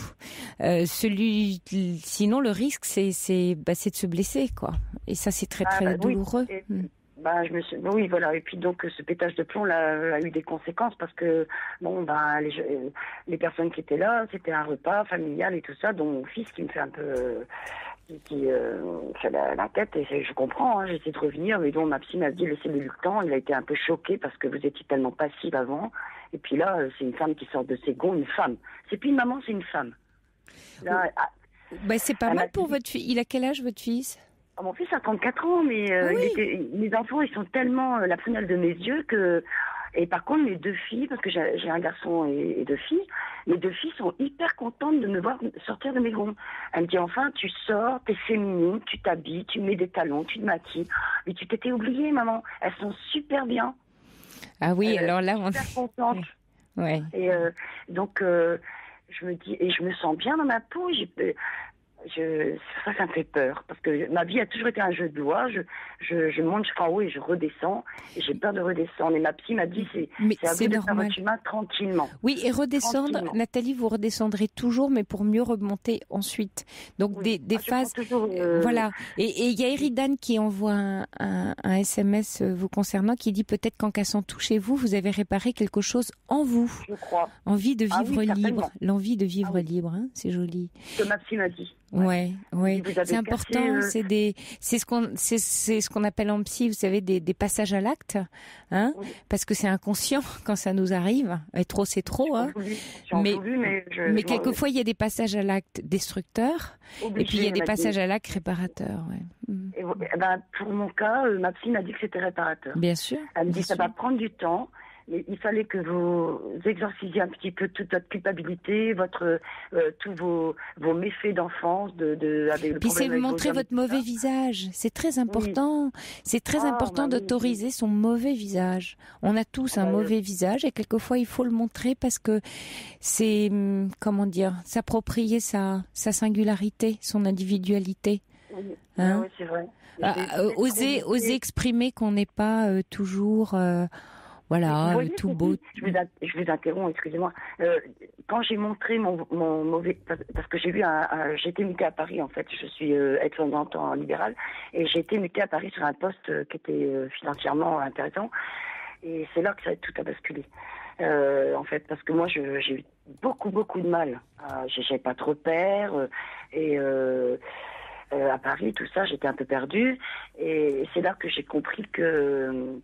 Sinon, le risque, c'est de se blesser, quoi. Et ça, c'est très douloureux. Oui, voilà. Et puis donc, ce pétage de plomb a eu des conséquences parce que les personnes qui étaient là, c'était un repas familial et tout ça, dont mon fils qui me fait un peu qui fait la tête, et je comprends, hein, j'essaie de revenir, mais donc ma psy m'a dit laissez-le le temps, il a été un peu choqué parce que vous étiez tellement passive avant, et puis là, c'est une femme qui sort de ses gonds, une femme. C'est plus une maman, c'est une femme. Là, c'est pas mal pour votre fille. Il a quel âge, votre fils ? Mon fils a 34 ans, mais mes enfants, ils sont tellement la prunelle de mes yeux que... Et par contre, mes 2 filles, parce que j'ai un garçon et 2 filles, mes 2 filles sont hyper contentes de me voir sortir de mes gonds. Elle me dit, enfin, tu sors, t'es féminine, tu t'habilles, tu mets des talons, tu te maquilles. Mais tu t'étais oubliée, maman. Elles sont super bien. Ah oui, alors là, on est super contentes. Ouais. Et donc, je me dis, et je me sens bien dans ma peau. Ça me fait peur parce que ma vie a toujours été un jeu de loi. Je monte jusqu'en haut et je redescends. Et j'ai peur de redescendre. Et ma psy m'a dit c'est à vous de faire votre chemin tranquillement. Oui, et redescendre, Nathalie, vous redescendrez toujours, mais pour mieux remonter ensuite. Donc des phases. Voilà. Et il y a Eridan qui envoie un SMS vous concernant qui dit peut-être qu'en cassant tout chez vous, vous avez réparé quelque chose en vous. Je crois. Envie de vivre libre. L'envie de vivre libre, hein, c'est joli. Ce que ma psy m'a dit. Ouais. C'est important. C'est ce qu'on appelle en psy, vous savez, des passages à l'acte, hein, parce que c'est inconscient quand ça nous arrive. Et trop, c'est trop, hein. Mais quelquefois, il y a des passages à l'acte destructeurs, et puis il y a des passages à l'acte réparateurs. Ouais. Et pour mon cas, ma psy m'a dit que c'était réparateur. Bien sûr. Elle me dit ça va prendre du temps. Mais il fallait que vous exorcisiez un petit peu toute votre culpabilité, tous vos méfaits d'enfance, avec le Puis c'est montrer votre mauvais visage. C'est très important. Oui. C'est très important d'autoriser son mauvais visage. On a tous un mauvais visage et quelquefois il faut le montrer parce que c'est, comment dire, s'approprier sa singularité, son individualité. Oui, hein? Oui, c'est vrai. Oser exprimer qu'on n'est pas toujours... Voilà, tout beau. Je vous interromps, excusez-moi. Quand j'ai montré mon mauvais... Parce que j'ai été mutée à Paris, en fait. Je suis aide-soignante en libéral. Et j'ai été mutée à Paris sur un poste qui était financièrement intéressant. Et c'est là que tout a basculé. En fait, parce que moi, j'ai eu beaucoup de mal. J'ai pas trop de repères. À Paris, tout ça, j'étais un peu perdue. Et c'est là que j'ai compris que...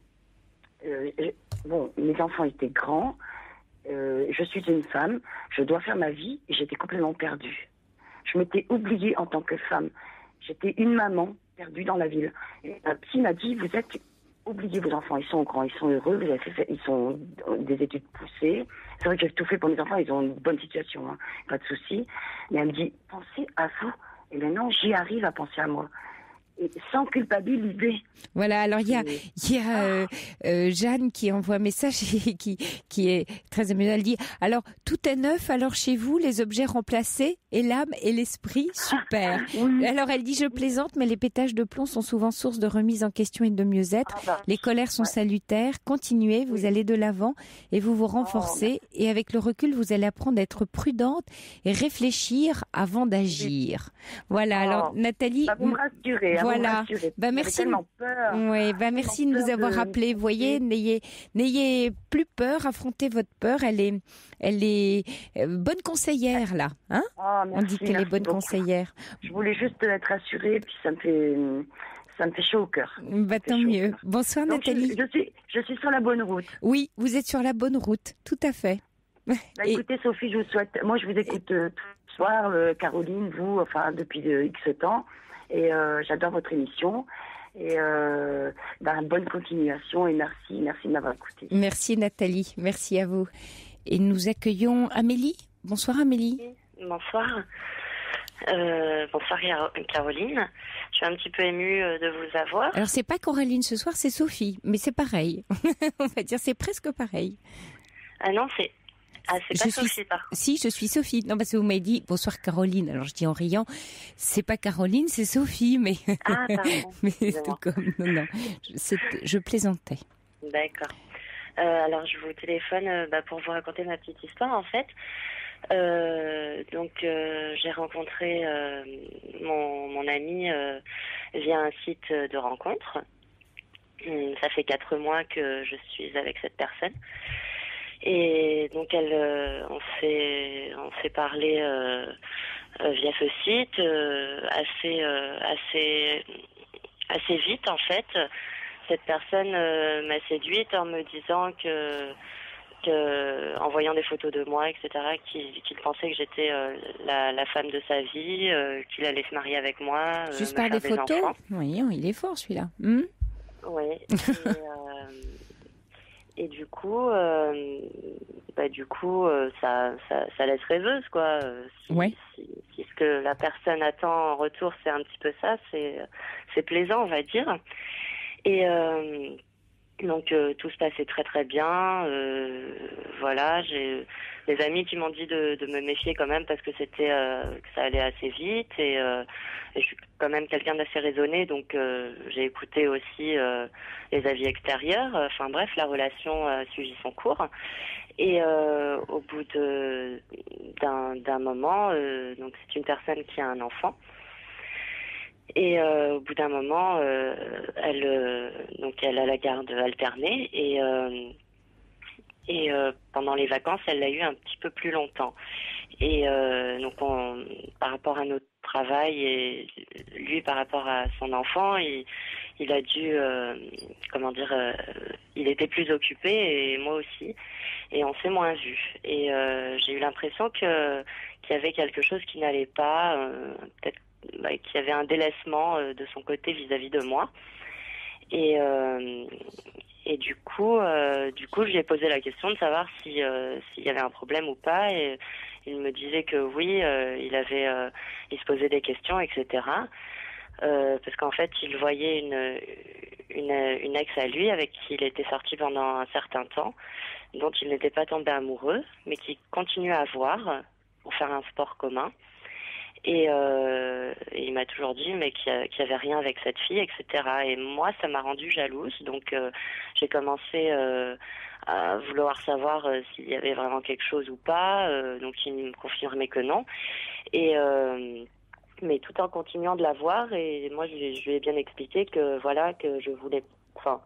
mes enfants étaient grands, je suis une femme, je dois faire ma vie et j'étais complètement perdue. Je m'étais oubliée en tant que femme. J'étais une maman perdue dans la ville. Et ma psy m'a dit, vous êtes oubliés, vos enfants, ils sont grands, ils sont heureux, ils sont des études poussées. C'est vrai que j'ai tout fait pour mes enfants, ils ont une bonne situation, hein, pas de souci. Mais elle me dit, pensez à vous. Et maintenant, j'y arrive à penser à moi. Et sans culpabiliser. Voilà, alors il y a Jeanne qui envoie un message et qui est très amusante. Elle dit, alors tout est neuf, alors chez vous, les objets remplacés et l'âme et l'esprit, super. Oui. Alors elle dit, je plaisante, mais les pétages de plomb sont souvent source de remise en question et de mieux-être. Les colères sont salutaires, continuez, vous allez de l'avant et vous vous renforcez et avec le recul, vous allez apprendre à être prudente et réfléchir avant d'agir. Voilà, alors Nathalie... vous me rassurez, voilà. Merci. Oui, merci de nous avoir appelés. Vous voyez, n'ayez plus peur, affrontez votre peur. Elle est bonne conseillère là, hein. On dit qu'elle est bonne conseillère. Je voulais juste être rassurée, puis ça me fait chaud au cœur. Tant mieux. Bonsoir. Donc, Nathalie. Je suis sur la bonne route. Oui, vous êtes sur la bonne route, tout à fait. Écoutez, Sophie, je vous souhaite... Moi, je vous écoute tout le soir, Caroline, vous, enfin, depuis X temps. Et j'adore votre émission. Et bonne continuation et merci de m'avoir écouté. Merci Nathalie, merci à vous. Et nous accueillons Amélie. Bonsoir Amélie. Bonsoir. Bonsoir Caroline. Je suis un petit peu émue de vous avoir. Alors c'est pas Coraline ce soir, c'est Sophie, mais c'est pareil. On va dire c'est presque pareil. Ah non, c'est pas Sophie par contre. Si, je suis Sophie. Non, parce que vous m'avez dit bonsoir Caroline. Alors je dis en riant, c'est pas Caroline, c'est Sophie, mais ah pardon. mais c'est tout comme non, je plaisantais. D'accord. Alors je vous téléphone pour vous raconter ma petite histoire en fait. Donc j'ai rencontré mon ami via un site de rencontre. Ça fait 4 mois que je suis avec cette personne. Et donc on s'est parlé via ce site assez vite en fait. Cette personne m'a séduite en me disant que en voyant des photos de moi, etc., qu'il pensait que j'étais la femme de sa vie, qu'il allait se marier avec moi. Juste par des photos enfants. Oui, il est fort celui-là. Oui. Et du coup, ça laisse rêveuse, quoi. Si ce que la personne attend en retour, c'est un petit peu ça, c'est plaisant, on va dire. Et donc tout se passait très très bien. Voilà, j'ai des amis qui m'ont dit de me méfier quand même parce que que ça allait assez vite et je suis quand même quelqu'un d'assez raisonné, donc j'ai écouté aussi les avis extérieurs. Enfin bref, la relation a suivi son cours. Et au bout d'un moment, donc c'est une personne qui a un enfant. Et au bout d'un moment, elle a la garde alternée et pendant les vacances, elle l'a eu un petit peu plus longtemps. Et donc par rapport à notre travail et lui par rapport à son enfant, il a dû il était plus occupé et moi aussi, et on s'est moins vus. Et j'ai eu l'impression qu'il y avait quelque chose qui n'allait pas, peut-être qu'il y avait un délaissement de son côté vis-à-vis de moi. Et du coup, je lui ai posé la question de savoir s'il y avait un problème ou pas. Et il me disait que oui, il se posait des questions, etc. Parce qu'en fait, il voyait une ex à lui avec qui il était sorti pendant un certain temps, dont il n'était pas tombé amoureux, mais qui continuait à voir pour faire un sport commun. Et il m'a toujours dit qu'il y avait rien avec cette fille, etc. Et moi, ça m'a rendue jalouse. Donc, j'ai commencé à vouloir savoir s'il y avait vraiment quelque chose ou pas. Donc, il me confirmait que non. Et mais tout en continuant de la voir. Et moi, je lui ai bien expliqué que voilà, que je voulais, enfin,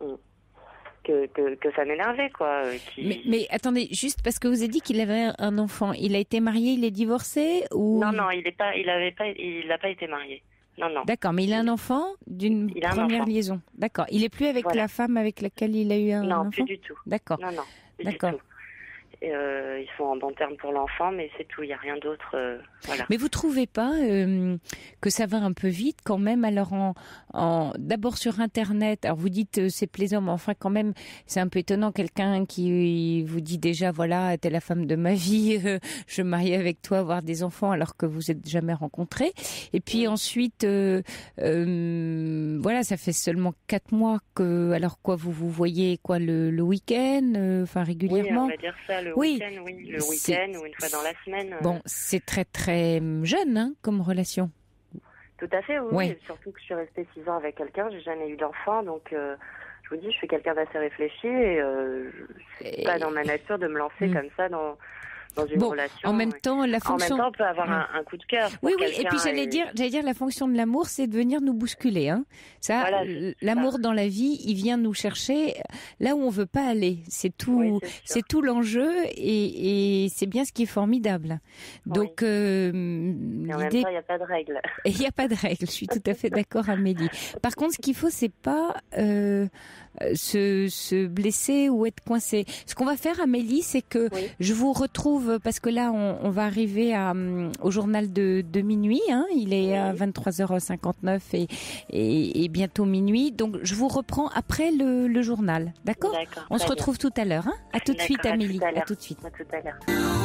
que ça m'énervait, quoi. Mais attendez, juste parce que vous avez dit qu'il avait un enfant, il a été marié, il est divorcé ou... Non, il n'a pas été marié. Non. D'accord, mais il a un enfant d'une première liaison. D'accord. Il est plus avec la femme avec laquelle il a eu un enfant ? Non, plus du tout. D'accord. Non, d'accord. Du tout. Ils sont en bon terme pour l'enfant, mais c'est tout, il n'y a rien d'autre. Voilà. Mais vous trouvez pas que ça va un peu vite quand même? Alors d'abord sur Internet, alors vous dites c'est plaisant, mais enfin quand même c'est un peu étonnant, quelqu'un qui vous dit déjà voilà, t'es la femme de ma vie, je me marie avec toi, avoir des enfants alors que vous êtes jamais rencontrés. Et puis ensuite voilà, ça fait seulement 4 mois que, alors quoi, vous voyez quoi le week-end, enfin régulièrement? Oui, on va dire ça. Le week-end ou une fois dans la semaine. Bon, c'est très très jeune hein, comme relation. Tout à fait, oui. Ouais. Surtout que je suis restée 6 ans avec quelqu'un, j'ai jamais eu d'enfant, donc je vous dis, je suis quelqu'un d'assez réfléchi et c'est pas dans ma nature de me lancer comme ça dans dans une relation. En même temps, la fonction... En même temps, on peut avoir un coup de cœur. Oui, et puis j'allais dire, la fonction de l'amour, c'est de venir nous bousculer. Hein. Ça, voilà, l'amour dans la vie, il vient nous chercher là où on veut pas aller. C'est tout, c'est tout l'enjeu, et c'est bien ce qui est formidable. Donc, et en même temps, il n'y a pas de règle. Il n'y a pas de règle. Je suis tout à fait d'accord, Amélie. Par contre, ce qu'il faut, c'est pas se blesser ou être coincé. Ce qu'on va faire, Amélie, c'est que je vous retrouve, parce que là, on va arriver au journal de minuit. Hein, il est à 23h59 et bientôt minuit. Donc, je vous reprends après le journal. D'accord ? On se retrouve tout à l'heure. Hein, à tout de suite, Amélie. À tout de suite. À tout à l'heure.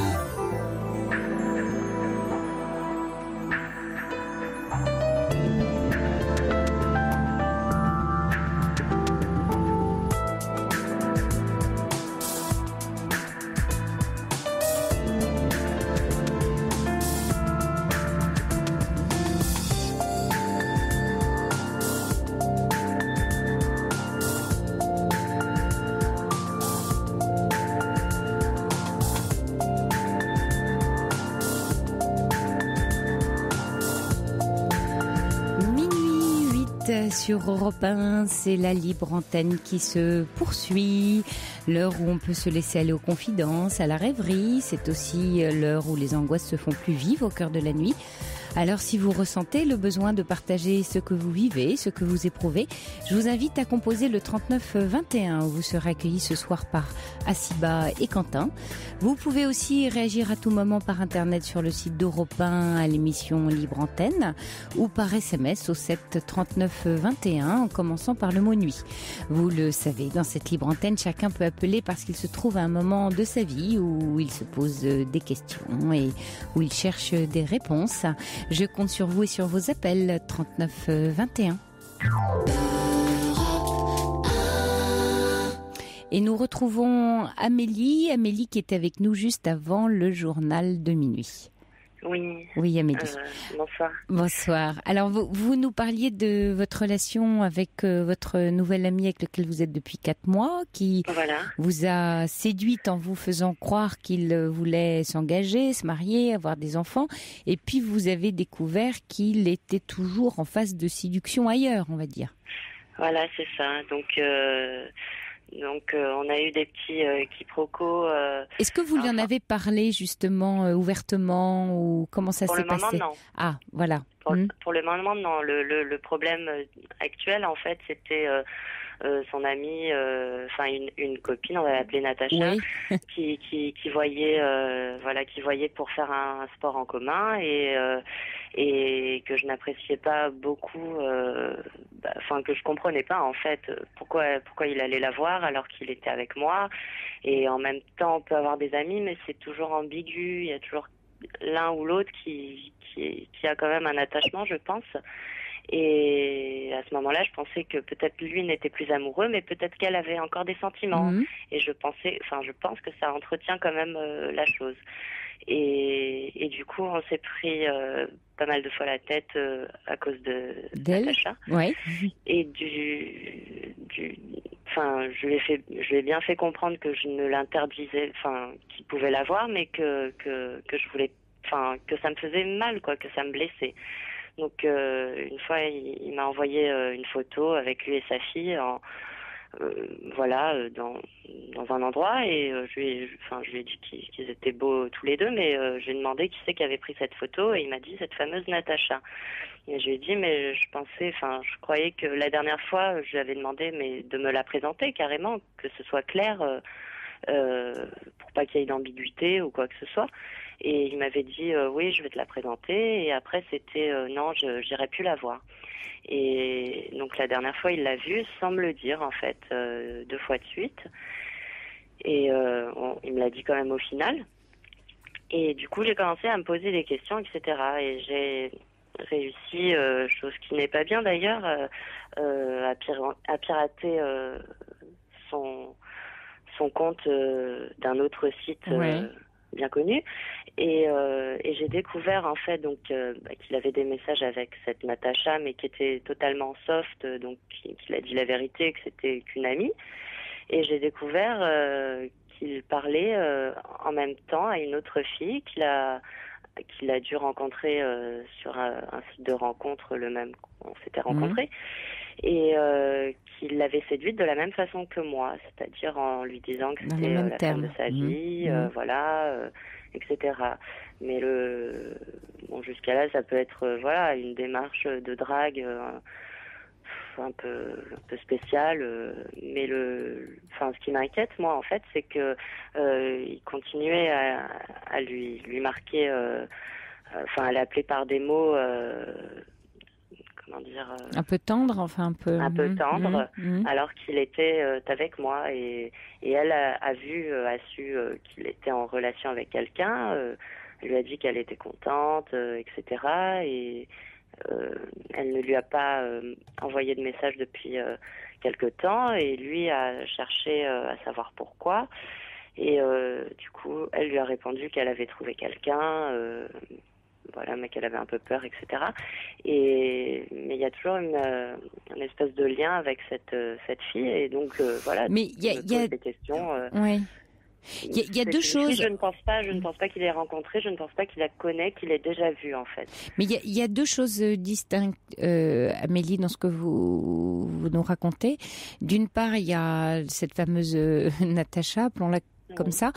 Sur Europe 1, c'est la libre antenne qui se poursuit. L'heure où on peut se laisser aller aux confidences, à la rêverie. C'est aussi l'heure où les angoisses se font plus vives au cœur de la nuit. Alors si vous ressentez le besoin de partager ce que vous vivez, ce que vous éprouvez, je vous invite à composer le 39 21 où vous serez accueillis ce soir par Asiba et Quentin. Vous pouvez aussi réagir à tout moment par internet sur le site d'Europe 1 à l'émission Libre Antenne ou par SMS au 7 39 21 en commençant par le mot nuit. Vous le savez, dans cette Libre Antenne, chacun peut appeler parce qu'il se trouve à un moment de sa vie où il se pose des questions et où il cherche des réponses. Je compte sur vous et sur vos appels 39 21. Et nous retrouvons Amélie qui était avec nous juste avant le journal de minuit. Oui, Amélie. Bonsoir. Bonsoir. Alors, vous nous parliez de votre relation avec votre nouvel ami avec lequel vous êtes depuis 4 mois, qui vous a séduite en vous faisant croire qu'il voulait s'engager, se marier, avoir des enfants. Et puis, vous avez découvert qu'il était toujours en phase de séduction ailleurs, on va dire. Voilà, c'est ça. Donc, on a eu des petits quiproquos. Est-ce que vous lui en avez parlé justement ouvertement ou comment ça s'est passé ? Pour le moment, non. Ah, voilà. Pour le moment, non. Le problème actuel, en fait, c'était son amie, une copine, on va l'appeler Natacha, qui voyait, qui voyait pour faire un sport en commun et que je n'appréciais pas beaucoup, que je comprenais pas en fait pourquoi il allait la voir alors qu'il était avec moi. Et en même temps, on peut avoir des amis, mais c'est toujours ambigu. Il y a toujours l'un ou l'autre qui a quand même un attachement, je pense. Et à ce moment-là, je pensais que peut-être lui n'était plus amoureux, mais peut-être qu'elle avait encore des sentiments. Et je pense que ça entretient quand même la chose. Et du coup, on s'est pris pas mal de fois la tête à cause de Natacha. Ouais. Et je lui ai bien fait comprendre que je ne l'interdisais, qu'il pouvait la voir, mais que je voulais, que ça me faisait mal, quoi, que ça me blessait. Donc une fois, il m'a envoyé une photo avec lui et sa fille dans un endroit, et je lui ai dit qu'ils étaient beaux tous les deux, mais je lui ai demandé qui c'est qui avait pris cette photo, et il m'a dit cette fameuse Natacha. Et je lui ai dit mais je croyais que la dernière fois je lui avais demandé de me la présenter carrément, que ce soit clair, pour pas qu'il y ait d'ambiguïté ou quoi que ce soit. Et il m'avait dit oui, je vais te la présenter, et après c'était non, j'irai plus la voir. Et donc la dernière fois il l'a vue sans me le dire en fait, 2 fois de suite, et il me l'a dit quand même au final. Et du coup j'ai commencé à me poser des questions, etc. Et j'ai réussi, chose qui n'est pas bien d'ailleurs, à pirater son compte d'un autre site bien connu, et j'ai découvert en fait qu'il avait des messages avec cette Natacha, mais qui était totalement soft, donc qu'il a dit la vérité, que c'était qu'une amie. Et j'ai découvert qu'il parlait en même temps à une autre fille qu'il a dû rencontrer sur un site de rencontre, le même qu'on s'était rencontrés, et qu'il l'avait séduite de la même façon que moi, c'est-à-dire en lui disant que c'était la femme de sa vie, etc. Mais jusqu'à là, ça peut être une démarche de drague un peu spéciale, mais ce qui m'inquiète moi en fait, c'est que il continuait à lui marquer, à l'appeler par des mots, comment dire, un peu tendre, alors qu'il était avec moi, et elle a su qu'il était en relation avec quelqu'un. Elle lui a dit qu'elle était contente, etc. Et elle ne lui a pas envoyé de message depuis quelque temps, et lui a cherché à savoir pourquoi. Et du coup, elle lui a répondu qu'elle avait trouvé quelqu'un, mais qu'elle avait un peu peur, etc. Mais il y a toujours une espèce de lien avec cette fille, et donc Mais il y a des questions. Oui. Il y a deux choses. Je ne pense pas qu'il ait rencontré, je ne pense pas qu'il la connaît, qu'il ait déjà vu en fait. Mais il y a deux choses distinctes, Amélie, dans ce que vous nous racontez. D'une part, il y a cette fameuse Natacha, appelons-la comme ça.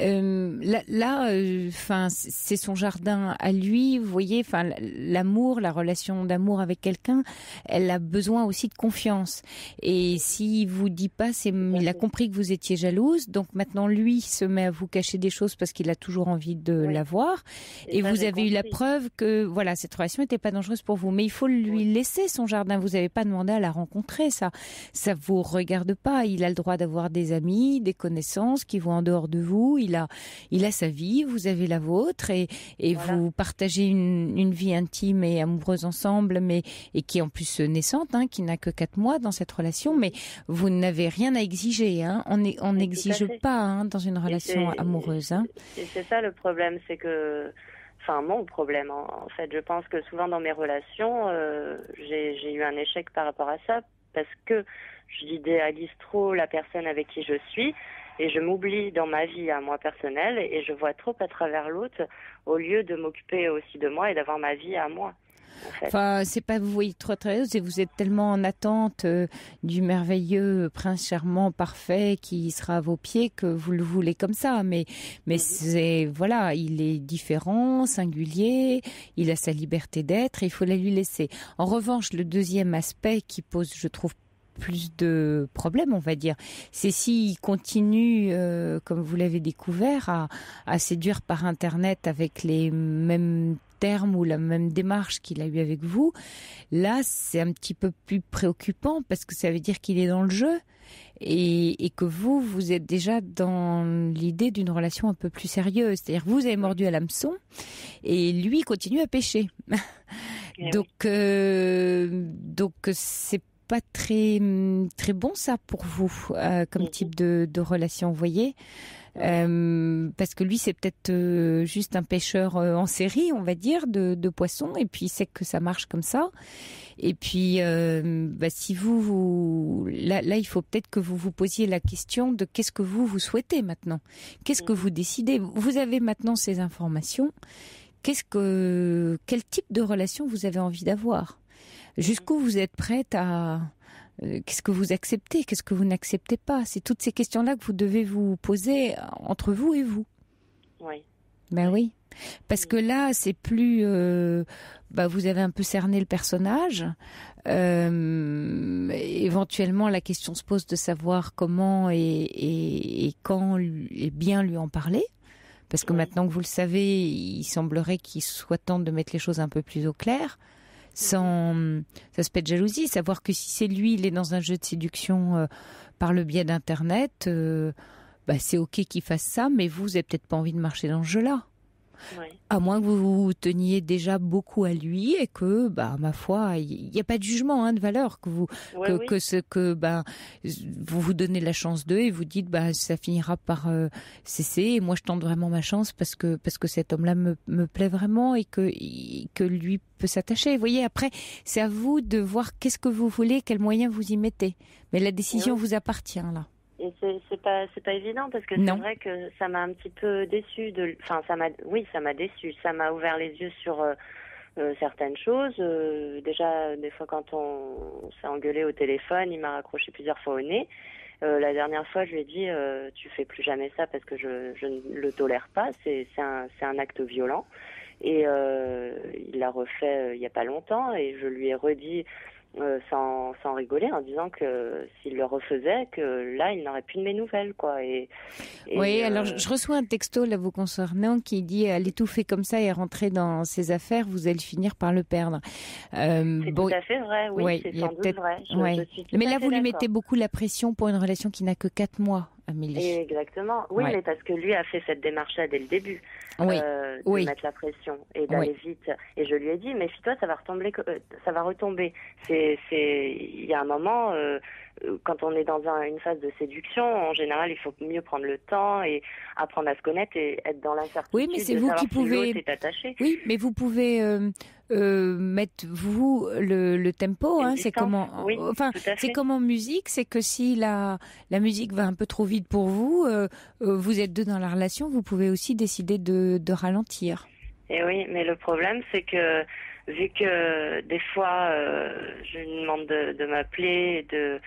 C'est son jardin à lui. Vous voyez, l'amour, la relation d'amour avec quelqu'un, elle a besoin aussi de confiance. Et s'il vous dit pas, il a compris que vous étiez jalouse. Donc maintenant, lui se met à vous cacher des choses parce qu'il a toujours envie de la voir. Et vous avez eu la preuve que cette relation n'était pas dangereuse pour vous. Mais il faut lui laisser son jardin. Vous n'avez pas demandé à la rencontrer. Ça vous regarde pas. Il a le droit d'avoir des amis, des connaissances qui vont en dehors de vous, il a sa vie, vous avez la vôtre, et vous partagez une vie intime et amoureuse ensemble, et qui est en plus naissante, qui n'a que 4 mois dans cette relation, mais vous n'avez rien à exiger, on n'exige pas dans une relation amoureuse. Et c'est ça le problème, c'est que mon problème, en fait, je pense que souvent dans mes relations, j'ai eu un échec par rapport à ça, parce que j'idéalise trop la personne avec qui je suis, et je m'oublie dans ma vie à moi personnelle, et je vois trop à travers l'autre, au lieu de m'occuper aussi de moi et d'avoir ma vie à moi. En fait. C'est pas vous voyez trop et vous êtes tellement en attente du merveilleux prince charmant parfait qui sera à vos pieds que vous le voulez comme ça. Mais c'est il est différent, singulier, il a sa liberté d'être, et il faut la lui laisser. En revanche, le deuxième aspect qui pose, je trouve, plus de problèmes, on va dire, c'est s'il continue, comme vous l'avez découvert, à séduire par Internet avec les mêmes termes ou la même démarche qu'il a eu avec vous. Là, c'est un petit peu plus préoccupant, parce que ça veut dire qu'il est dans le jeu, et que vous êtes déjà dans l'idée d'une relation un peu plus sérieuse. C'est-à-dire que vous avez mordu à l'hameçon, et lui continue à pêcher. Donc c'est pas très bon ça pour vous comme type de relation, vous voyez, parce que lui c'est peut-être juste un pêcheur en série, on va dire, de poissons, et puis il sait que ça marche comme ça, et puis si vous là il faut peut-être que vous vous posiez la question de qu'est-ce que vous souhaitez maintenant, qu'est-ce que vous décidez. Vous avez maintenant ces informations, quel type de relation vous avez envie d'avoir? Jusqu'où vous êtes prête à... qu'est-ce que vous acceptez? Qu'est-ce que vous n'acceptez pas? C'est toutes ces questions-là que vous devez vous poser entre vous et vous. Oui. Ben oui. Parce que là, c'est plus... vous avez un peu cerné le personnage. Éventuellement, la question se pose de savoir comment et quand bien lui en parler. Parce que maintenant que vous le savez, il semblerait qu'il soit temps de mettre les choses un peu plus au clair. Sans aspect de jalousie, savoir que si c'est lui, il est dans un jeu de séduction par le biais d'Internet, c'est ok qu'il fasse ça, mais vous n'avez peut-être pas envie de marcher dans ce jeu-là. Oui. À moins que vous vous teniez déjà beaucoup à lui, et que, ma foi, il n'y a pas de jugement de valeur, que vous vous donnez la chance d'eux, et vous dites ça finira par cesser, et moi je tente vraiment ma chance parce que cet homme-là me plaît vraiment, et que lui peut s'attacher. Vous voyez, après c'est à vous de voir qu'est-ce que vous voulez, quels moyens vous y mettez, mais la décision vous appartient là. Et c'est pas évident parce que c'est vrai que ça m'a un petit peu déçue ça m'a déçue. Ça m'a ouvert les yeux sur certaines choses. Déjà, des fois, quand on s'est engueulé au téléphone, il m'a raccroché plusieurs fois au nez. La dernière fois, je lui ai dit tu fais plus jamais ça parce que je ne le tolère pas. C'est un acte violent. Et il l'a refait il y a pas longtemps et je lui ai redit sans rigoler en disant que s'il le refaisait, que là, il n'aurait plus de mes nouvelles, quoi. Oui, alors je reçois un texto là vous concernant qui dit à l'étouffer comme ça et rentrer dans ses affaires, vous allez finir par le perdre. C'est tout à fait vrai, oui, c'est sans doute vrai. Je suis tout mais à là, fait vous lui d'accord. mettez beaucoup la pression pour une relation qui n'a que 4 mois, Amélie. Exactement. Oui, mais parce que lui a fait cette démarche-là dès le début. De mettre la pression et d'aller vite. Et je lui ai dit, méfie-toi, ça va retomber. Il y a un moment, quand on est dans une phase de séduction, en général, il faut mieux prendre le temps et apprendre à se connaître et être dans l'incertitude. Oui, mais c'est vous qui pouvez. Oui, mais vous pouvez mettre vous le tempo. Hein, c'est comment. Oui, c'est comme en musique, c'est que si la musique va un peu trop vite pour vous, vous êtes deux dans la relation, vous pouvez aussi décider de ralentir. Et oui, mais le problème, c'est que vu que des fois, je lui demande de m'appeler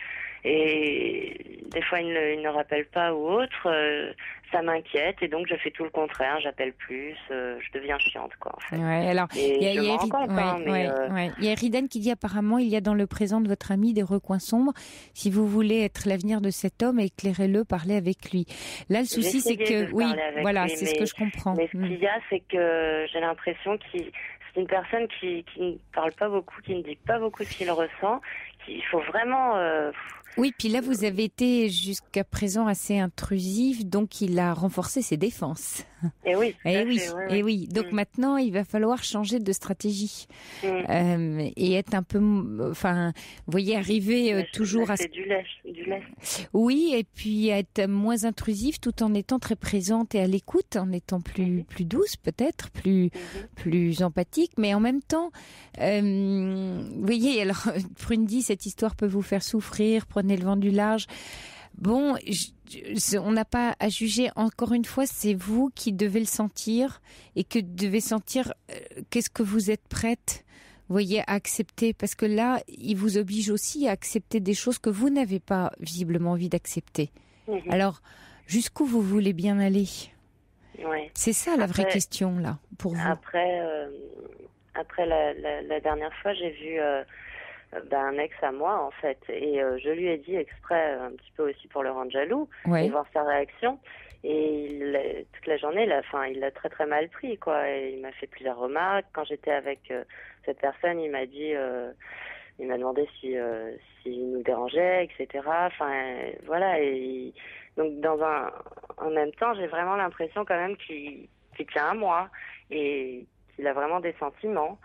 et des fois il ne rappelle pas ou autre, ça m'inquiète et donc je fais tout le contraire, j'appelle plus, je deviens chiante, quoi, en fait. Ouais, alors il y a Riden qui dit apparemment il y a dans le présent de votre ami des recoins sombres. Si vous voulez être l'avenir de cet homme, éclairez-le, parlez avec lui. Là, le souci c'est que c'est ce que je comprends. Mais ce qu'il y a, c'est que j'ai l'impression c'est une personne qui ne parle pas beaucoup, qui ne dit pas beaucoup ce qu'il ressent. Il faut vraiment. Oui, puis là, vous avez été jusqu'à présent assez intrusif, donc il a renforcé ses défenses. Et oui. Oui. Donc maintenant, il va falloir changer de stratégie et être un peu, vous voyez, arriver toujours à. C'est du lait. Oui, et puis être moins intrusif, tout en étant très présente et à l'écoute, en étant plus douce peut-être, plus empathique, mais en même temps, vous voyez, alors Prune dit cette histoire peut vous faire souffrir. Prenez le vent du large. Bon, on n'a pas à juger. Encore une fois, c'est vous qui devez le sentir et que devez sentir qu'est-ce que vous êtes prête, vous voyez, à accepter. Parce que là, il vous oblige aussi à accepter des choses que vous n'avez pas visiblement envie d'accepter. Alors, jusqu'où vous voulez bien aller ? C'est ça la vraie question, là, pour vous. Après la dernière fois, j'ai vu un ex à moi, en fait, et je lui ai dit exprès un petit peu aussi pour le rendre jaloux et voir sa réaction. Et toute la journée, il l'a très très mal pris, quoi. Et il m'a fait plusieurs remarques. Quand j'étais avec cette personne, il m'a dit, il m'a demandé s'il nous dérangeait, etc. Voilà. Et donc en même temps, j'ai vraiment l'impression quand même qu'il tient à moi et qu'il a vraiment des sentiments.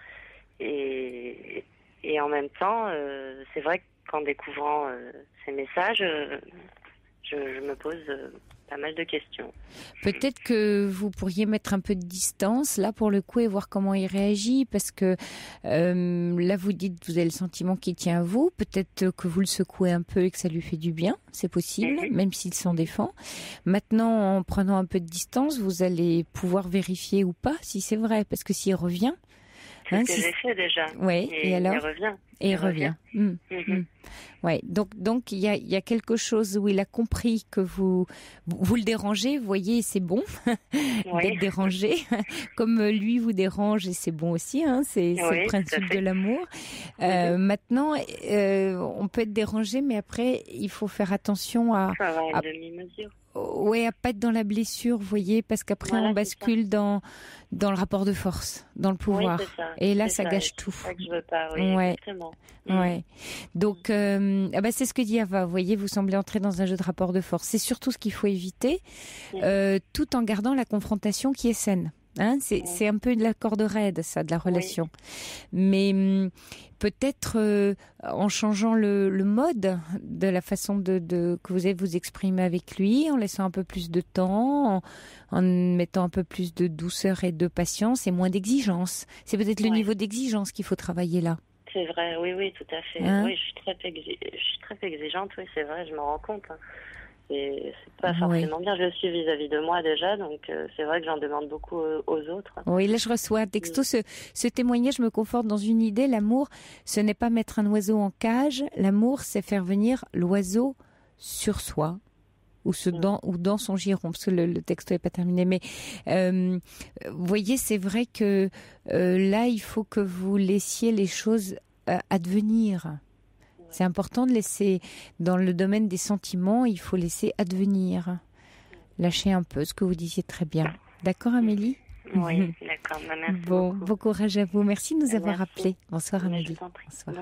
Et en même temps, c'est vrai qu'en découvrant ces messages, je me pose pas mal de questions. Peut-être que vous pourriez mettre un peu de distance là pour le coup et voir comment il réagit, parce que là vous dites que vous avez le sentiment qu'il tient à vous. Peut-être que vous le secouez un peu et que ça lui fait du bien, c'est possible, même s'il s'en défend. Maintenant, en prenant un peu de distance, vous allez pouvoir vérifier ou pas si c'est vrai, parce que s'il revient. C'est ce que j'ai fait déjà. Oui, et alors il revient. Ouais, donc il y a quelque chose où il a compris que vous le dérangez, vous voyez, c'est bon d'être dérangé, comme lui vous dérange et c'est bon aussi, hein, c'est le principe de l'amour. Maintenant, on peut être dérangé, mais après il faut faire attention à une demi-mesure. Oui, à pas être dans la blessure, vous voyez, parce qu'après on bascule dans le rapport de force, dans le pouvoir. Oui, c'est ça. Et là, ça gâche tout. C'est ça que je veux pas, exactement. Ouais. Donc, c'est ce que dit Ava. Vous voyez, vous semblez entrer dans un jeu de rapport de force. C'est surtout ce qu'il faut éviter, tout en gardant la confrontation qui est saine. Hein, c'est un peu de la corde raide, ça, de la relation. Mais peut-être en changeant le mode de la façon que vous allez vous exprimer avec lui, en laissant un peu plus de temps, en mettant un peu plus de douceur et de patience et moins d'exigence. C'est peut-être le niveau d'exigence qu'il faut travailler là. C'est vrai, oui, tout à fait. Oui, je suis très exigeante, oui, c'est vrai, je m'en rends compte. Hein. c'est pas forcément bien. Je le suis vis-à-vis de moi déjà, donc c'est vrai que j'en demande beaucoup aux autres. Oui, là je reçois un texto. Ce témoignage me conforte dans une idée. L'amour, ce n'est pas mettre un oiseau en cage. L'amour, c'est faire venir l'oiseau sur soi. Ou dans son giron, parce que le texte n'est pas terminé. Mais vous voyez, c'est vrai que là, il faut que vous laissiez les choses advenir. C'est important de laisser, dans le domaine des sentiments, il faut laisser advenir. Lâcher un peu, ce que vous disiez très bien. D'accord, Amélie ? Oui, d'accord. Merci beaucoup. Bon courage à vous. Merci de nous avoir appelés. Bonsoir, Amélie. Bonsoir.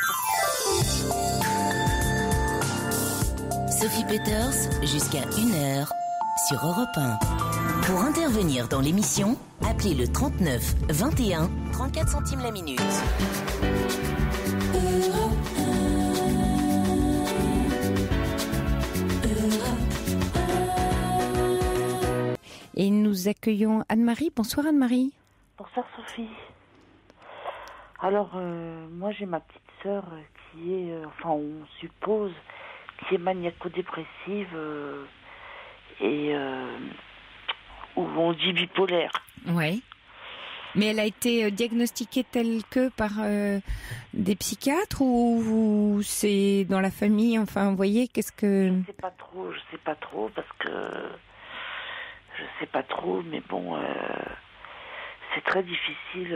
Sophie Peters, jusqu'à 1h sur Europe 1. Pour intervenir dans l'émission, appelez le 39 21 34 centimes la minute. Et nous accueillons Anne-Marie. Bonsoir Anne-Marie. Bonsoir Sophie. Alors, moi j'ai ma petite sœur qui est, on suppose, qui est maniaco-dépressive ou on dit bipolaire. Oui. Mais elle a été diagnostiquée telle que par des psychiatres ou c'est dans la famille, enfin, vous voyez, qu'est-ce que... Je sais pas trop parce que... Je sais pas trop, mais bon, c'est très difficile...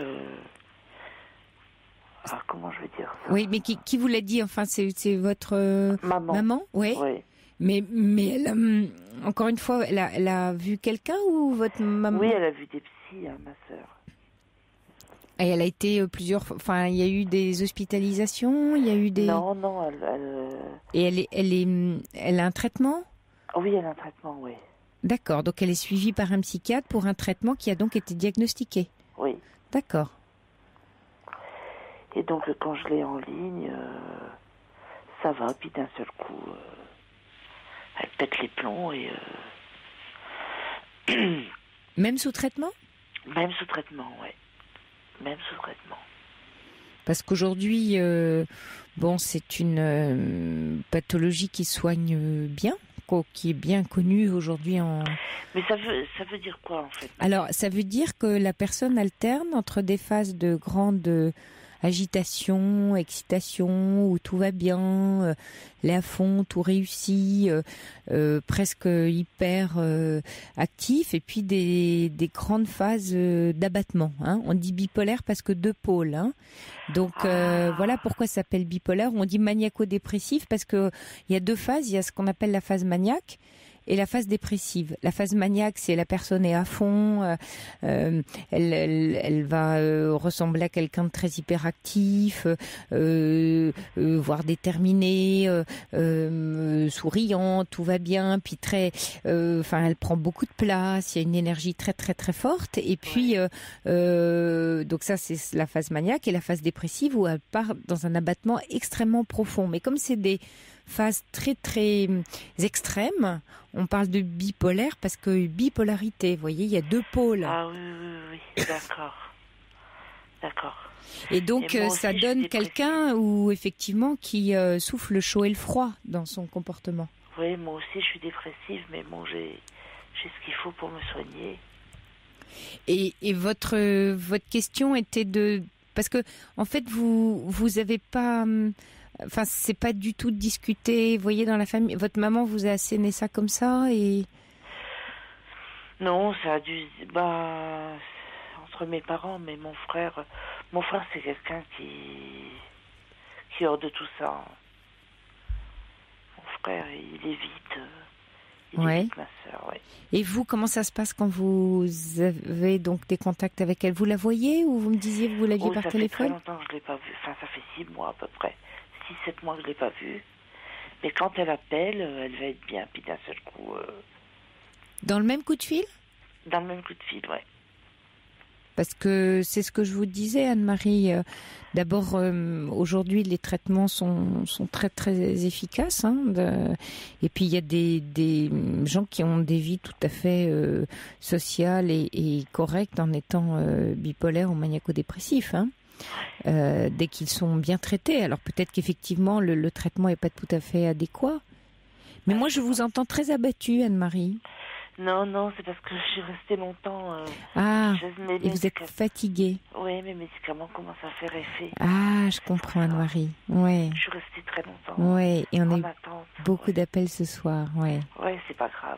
comment je vais dire ça ? Oui, mais qui vous l'a dit ? Enfin, c'est votre maman ? Oui. Mais elle, encore une fois, elle a vu quelqu'un ou votre maman ? Oui, elle a vu des psys, ma sœur. Et elle a été plusieurs fois... Enfin, il y a eu des hospitalisations, il y a eu des... Non, Et elle a un traitement ? Oui, elle a un traitement, oui. D'accord, donc elle est suivie par un psychiatre pour un traitement qui a donc été diagnostiqué ? Oui. D'accord. Et donc, quand je l'ai en ligne, ça va, puis d'un seul coup, elle pète les plombs et... Même sous traitement ? Même sous traitement, oui. Même sous traitement. Parce qu'aujourd'hui, c'est une pathologie qui soigne bien, qui est bien connue aujourd'hui en... Mais ça veut dire quoi, en fait ? Alors, ça veut dire que la personne alterne entre des phases de grande... agitation, excitation, où tout va bien, elle est à fond, tout réussit, presque hyper actif, et puis des grandes phases d'abattement. Hein. On dit bipolaire parce que 2 pôles. Hein. Donc voilà pourquoi ça s'appelle bipolaire. On dit maniaco-dépressif parce que il y a 2 phases. Il y a ce qu'on appelle la phase maniaque et la phase dépressive. La phase maniaque, c'est la personne est à fond, elle va ressembler à quelqu'un de très hyperactif, voire déterminé, souriant, tout va bien, puis elle prend beaucoup de place, il y a une énergie très très très forte, et puis donc ça c'est la phase maniaque, et la phase dépressive où elle part dans un abattement extrêmement profond. Mais comme c'est des phase très très extrême, on parle de bipolaire parce que bipolarité, vous voyez, il y a 2 pôles. Ah oui, d'accord. Et donc ça donne quelqu'un où effectivement qui souffle le chaud et le froid dans son comportement. Oui, moi aussi je suis dépressive, mais bon, j'ai ce qu'il faut pour me soigner. Et votre question était parce que en fait vous avez pas... Enfin, c'est pas du tout discuté, vous voyez, dans la famille. Votre maman vous a asséné ça comme ça et... Non, ça a dû... entre mes parents, mais mon frère c'est quelqu'un qui est hors de tout ça. Mon frère, il évite ma sœur, oui. Et vous, comment ça se passe quand vous avez donc des contacts avec elle ? Vous la voyez ou vous me disiez que vous l'aviez par téléphone ? Ça fait très longtemps que je l'ai pas vue. Enfin, ça fait 6 mois à peu près. 6-7 mois que je l'ai pas vue. Mais quand elle appelle, elle va être bien. Puis d'un seul coup... Dans le même coup de fil ? Dans le même coup de fil, oui. Parce que c'est ce que je vous disais, Anne-Marie. D'abord, aujourd'hui, les traitements sont très très efficaces. Et puis, il y a des gens qui ont des vies tout à fait sociales et correctes en étant bipolaires ou maniaco-dépressifs. Dès qu'ils sont bien traités. Alors peut-être qu'effectivement le traitement n'est pas tout à fait adéquat, Mais moi, je vous entends très abattue, Anne-Marie. Non, c'est parce que je suis restée longtemps. Et vous êtes fatiguée. Oui, mes médicaments commencent à faire effet. Ah, je comprends, Anne-Marie. Ouais. Je suis restée très longtemps. Oui, et on a eu attente. beaucoup d'appels ce soir. Ouais. Ouais, c'est pas grave.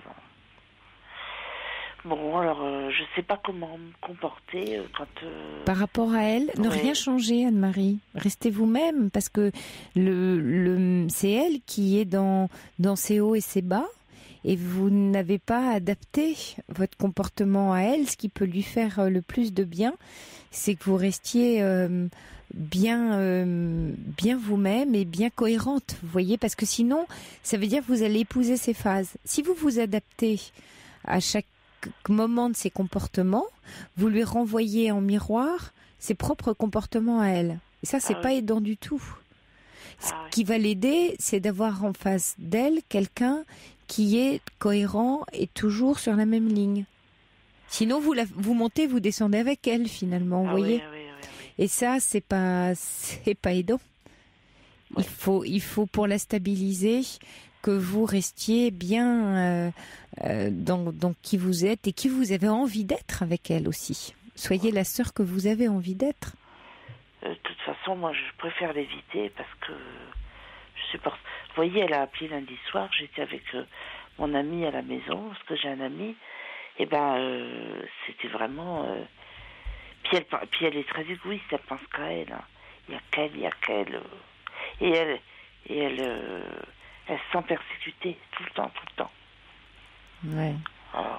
Bon, alors, je sais pas comment me comporter quand... Par rapport à elle, ne rien changer, Anne-Marie. Restez vous-même, parce que c'est elle qui est dans ses hauts et ses bas, et vous n'avez pas adapté votre comportement à elle. Ce qui peut lui faire le plus de bien, c'est que vous restiez bien vous-même et bien cohérente, vous voyez, parce que sinon, ça veut dire que vous allez épouser ses phases. Si vous vous adaptez à chaque moment de ses comportements, vous lui renvoyez en miroir ses propres comportements à elle. Et ça, c'est pas aidant du tout. Ce qui va l'aider, c'est d'avoir en face d'elle quelqu'un qui est cohérent et toujours sur la même ligne. Sinon, vous montez, vous descendez avec elle, finalement, vous voyez. Oui. Et ça, c'est pas aidant. Il faut pour la stabiliser, que vous restiez bien dans qui vous êtes et qui vous avez envie d'être avec elle aussi. Soyez la sœur que vous avez envie d'être. De toute façon, moi, je préfère l'éviter parce que je supporte. Vous voyez, elle a appelé lundi soir, j'étais avec mon ami à la maison, parce que j'ai un ami, et c'était vraiment... Puis elle est très égoïste, elle pense qu'à elle. Hein. Il y a qu'elle. Et elle se sent persécutée tout le temps. Ouais. Alors,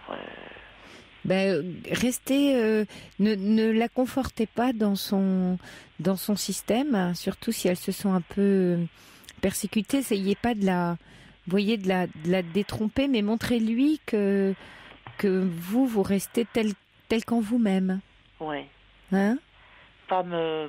restez, ne la confortez pas dans son système, hein, surtout si elle se sent un peu persécutée. Essayez pas de la détromper, mais montrez-lui que vous restez tel qu'en vous-même. Ouais. Hein? Pas me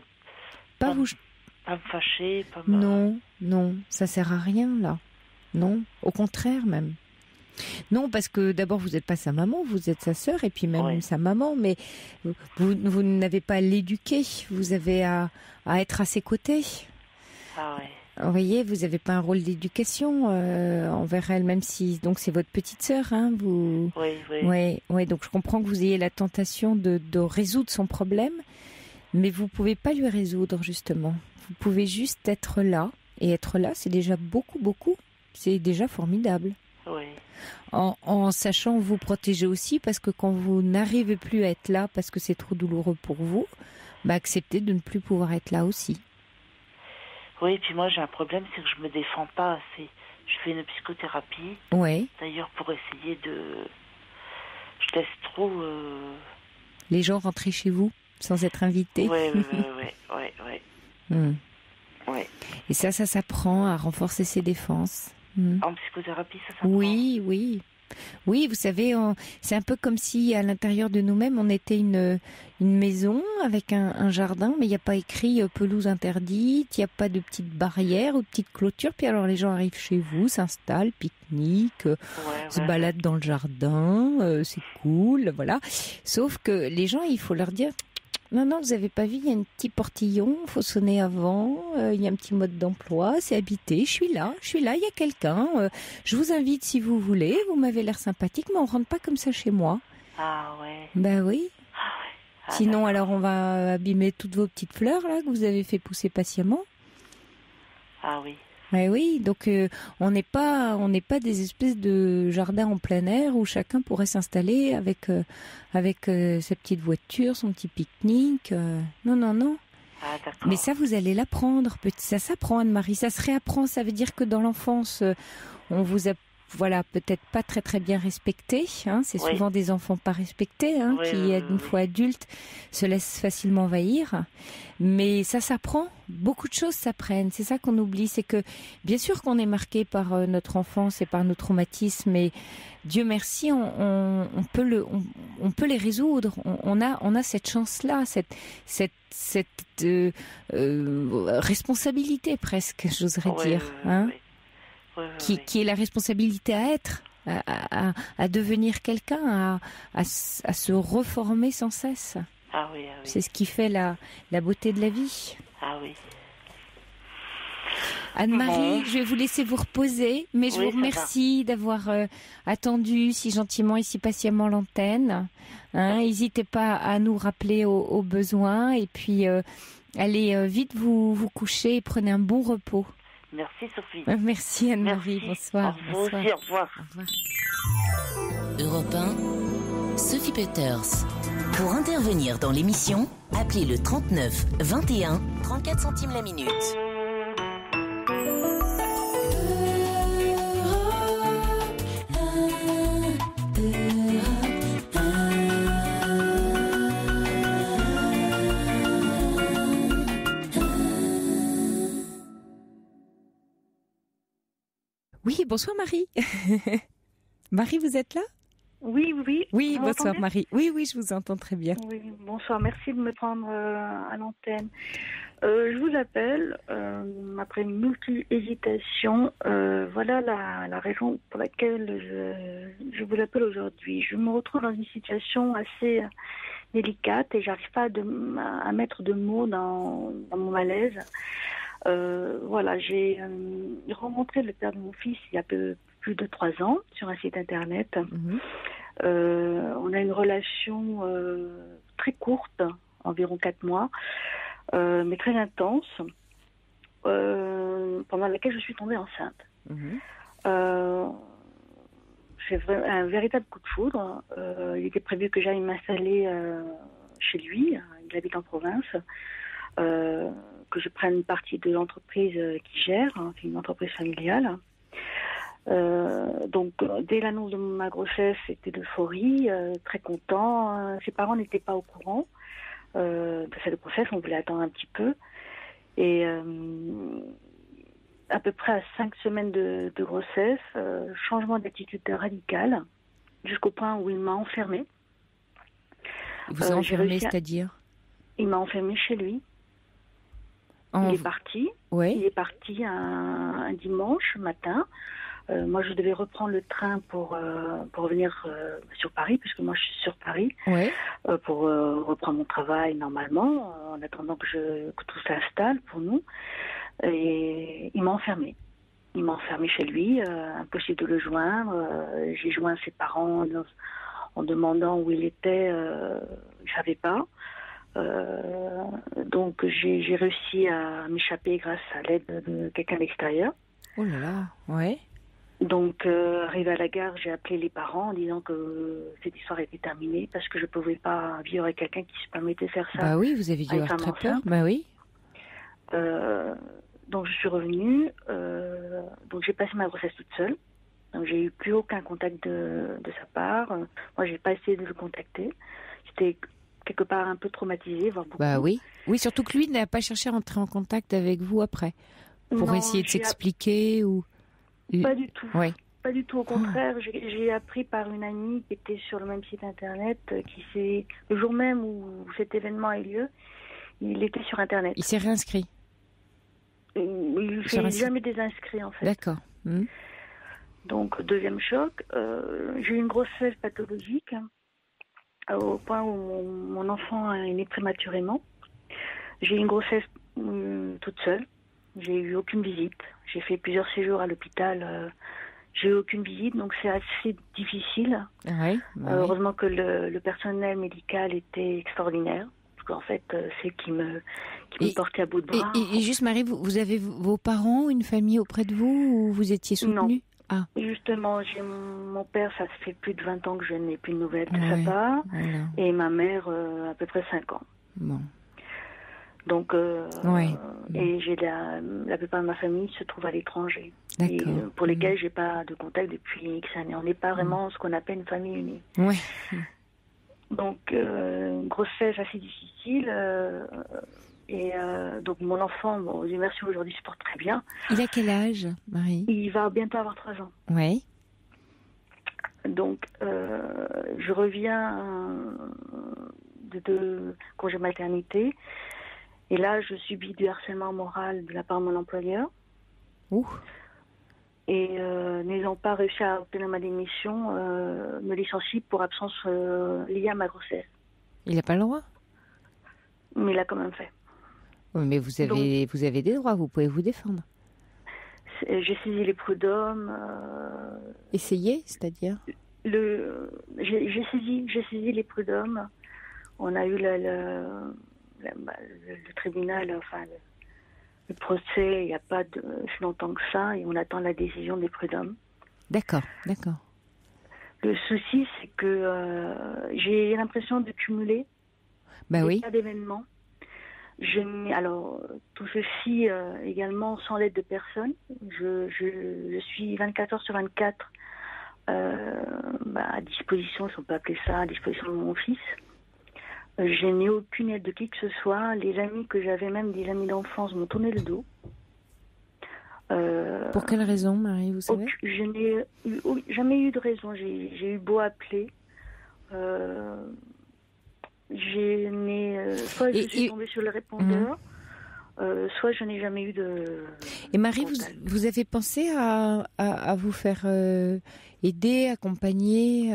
fâcher, Non, ça sert à rien là. Non, au contraire même. Non, parce que d'abord vous n'êtes pas sa maman, vous êtes sa sœur et puis même sa maman, mais vous n'avez pas à l'éduquer, vous avez à être à ses côtés. Ah ouais. Vous voyez, vous n'avez pas un rôle d'éducation envers elle, même si donc c'est votre petite sœur, hein, vous. Oui. Ouais, donc je comprends que vous ayez la tentation de résoudre son problème, mais vous pouvez pas lui résoudre justement. Vous pouvez juste être là, et être là, c'est déjà beaucoup, c'est déjà formidable. Oui. En sachant vous protéger aussi, parce que quand vous n'arrivez plus à être là, parce que c'est trop douloureux pour vous, acceptez de ne plus pouvoir être là aussi. Oui, et puis moi j'ai un problème, c'est que je me défends pas assez. Je fais une psychothérapie. Oui. D'ailleurs pour essayer de... Je laisse trop... Les gens rentrer chez vous sans être invités. Oui. Oui. Et ça s'apprend à renforcer ses défenses. En psychothérapie, ça s'apprend. Oui, vous savez, c'est un peu comme si à l'intérieur de nous-mêmes, on était une maison avec un jardin, mais il n'y a pas écrit pelouse interdite, il n'y a pas de petite barrière ou de petite clôture. Puis alors les gens arrivent chez vous, s'installent, pique-nique, se baladent dans le jardin, c'est cool, voilà. Sauf que les gens, il faut leur dire... Non, vous n'avez pas vu, il y a un petit portillon, il faut sonner avant, il y a un petit mode d'emploi, c'est habité, je suis là, il y a quelqu'un, je vous invite si vous voulez, vous m'avez l'air sympathique, mais on ne rentre pas comme ça chez moi. Ah ouais. Ben oui. Sinon, alors on va abîmer toutes vos petites fleurs là que vous avez fait pousser patiemment. Ah oui. Oui, donc on n'est pas des espèces de jardins en plein air où chacun pourrait s'installer avec sa petite voiture, son petit pique-nique. Non. Ah, d'accord. Mais ça, vous allez l'apprendre. Ça s'apprend, Anne-Marie. Ça se réapprend. Ça veut dire que dans l'enfance, on vous a peut-être pas très très bien respecté. Hein. C'est souvent des enfants pas respectés qui, une fois adultes, se laissent facilement envahir. Mais ça s'apprend. Beaucoup de choses s'apprennent. C'est ça qu'on oublie. C'est que, bien sûr qu'on est marqué par notre enfance et par nos traumatismes. Mais Dieu merci, on peut les résoudre. On a cette chance-là, cette responsabilité presque, j'oserais dire. Qui est la responsabilité à être, à devenir quelqu'un, à se reformer sans cesse. Ah oui. C'est ce qui fait la beauté de la vie. Ah oui. Anne-Marie, je vais vous laisser vous reposer, mais je vous remercie d'avoir attendu si gentiment et si patiemment l'antenne. N'hésitez pas à nous rappeler au besoin, et puis allez vite vous coucher et prenez un bon repos. Merci Sophie. Merci Anne-Marie, bonsoir. Au revoir. Europe 1, Sophie Peeters. Pour intervenir dans l'émission, appelez le 39 21 34 centimes la minute. Oui, bonsoir Marie. Marie, vous êtes là ? Oui. Oui, Vous bonsoir m'entendez ? Marie. Oui, je vous entends très bien. Oui, bonsoir. Merci de me prendre à l'antenne. Je vous appelle après une multi-hésitation. Voilà la raison pour laquelle je vous appelle aujourd'hui. Je me retrouve dans une situation assez délicate et j'arrive pas à mettre de mots dans mon malaise. Voilà, j'ai rencontré le père de mon fils il y a plus de 3 ans sur un site internet. On a une relation très courte, environ 4 mois, mais très intense, pendant laquelle je suis tombée enceinte. J'ai un véritable coup de foudre. Il était prévu que j'aille m'installer chez lui, il habite en province, que je prenne partie de l'entreprise qu'il gère, c'est une entreprise familiale. Donc, dès l'annonce de ma grossesse, c'était l'euphorie, très content. Ses parents n'étaient pas au courant de cette grossesse, on voulait attendre un petit peu. Et à peu près à 5 semaines de grossesse, changement d'attitude radicale, jusqu'au point où il m'a enfermée. Vous a enfermée, c'est-à-dire ? Il m'a enfermée chez lui. Il est parti. Ouais. Il est parti un dimanche matin. Moi, je devais reprendre le train pour revenir sur Paris, puisque moi, je suis sur Paris, pour reprendre mon travail normalement, en attendant que tout s'installe pour nous. Et il m'a enfermée. Il m'a enfermée chez lui, impossible de le joindre. J'ai joint ses parents en demandant où il était. Il ne savait pas. Donc j'ai réussi à m'échapper grâce à l'aide de quelqu'un d'extérieur. Oh là là, ouais. Donc arrivé à la gare, j'ai appelé les parents en disant que cette histoire était terminée parce que je ne pouvais pas vivre avec quelqu'un qui se permettait de faire ça. Bah oui, vous avez dû avoir très peur. Bah oui. Donc je suis revenue, donc j'ai passé ma grossesse toute seule. Donc j'ai eu plus aucun contact de sa part. Moi j'ai pas essayé de le contacter. J'étais quelque part un peu traumatisée, voire beaucoup. Bah oui, surtout que lui n'a pas cherché à entrer en contact avec vous après, pour essayer de s'expliquer ou... Pas du tout. Ouais. Pas du tout, au contraire, j'ai appris par une amie qui était sur le même site internet, le jour même où cet événement a eu lieu, il était sur internet. Il s'est réinscrit. Il ne fait jamais des inscrits en fait. D'accord. Donc, deuxième choc, j'ai eu une grossesse pathologique, au point où mon enfant est né prématurément. J'ai eu une grossesse toute seule. J'ai eu aucune visite. J'ai fait plusieurs séjours à l'hôpital. J'ai eu aucune visite, donc c'est assez difficile. Heureusement que le personnel médical était extraordinaire. Parce qu'en fait, c'est qui me portait à bout de bras. Et juste, Marie, vous avez vos parents, une famille auprès de vous, ou vous étiez soutenue ? Non. Justement, j'ai mon père, ça fait plus de 20 ans que je n'ai plus de nouvelles de sa part. Voilà. Et ma mère, à peu près 5 ans. Bon. Donc, et j'ai la plupart de ma famille se trouve à l'étranger. Et pour lesquels j'ai pas de contact depuis X années. On n'est pas vraiment ce qu'on appelle une famille unie. Donc, grossesse assez difficile. Donc, mon enfant, Dieu merci, aujourd'hui, se porte très bien. Il a quel âge, Marie ? Il va bientôt avoir 3 ans. Oui. Donc, je reviens de congé maternité. Et là, je subis du harcèlement moral de la part de mon employeur. Et n'ayant pas réussi à obtenir ma démission, me licencie pour absence liée à ma grossesse. Il n'a pas le droit ? Mais il l'a quand même fait. Oui, mais vous avez des droits, vous pouvez vous défendre. j'ai saisi les prud'hommes. Essayez, c'est-à-dire j'ai saisi les prud'hommes. On a eu le tribunal, enfin le procès, il n'y a pas si longtemps que ça, et on attend la décision des prud'hommes. D'accord. Le souci, c'est que j'ai l'impression de cumuler des tas d'événements. Alors, tout ceci également sans l'aide de personne. Je suis 24 heures sur 24 à disposition, si on peut appeler ça, à disposition de mon fils. Je n'ai aucune aide de qui que ce soit. Les amis que j'avais, même des amis d'enfance, m'ont tourné le dos. Pour quelle raison, Marie, vous savez? Je n'ai jamais eu de raison. J'ai eu beau appeler. Soit je suis tombée sur le répondeur, soit je n'ai jamais eu de... Et Marie, vous avez pensé à vous faire aider, accompagner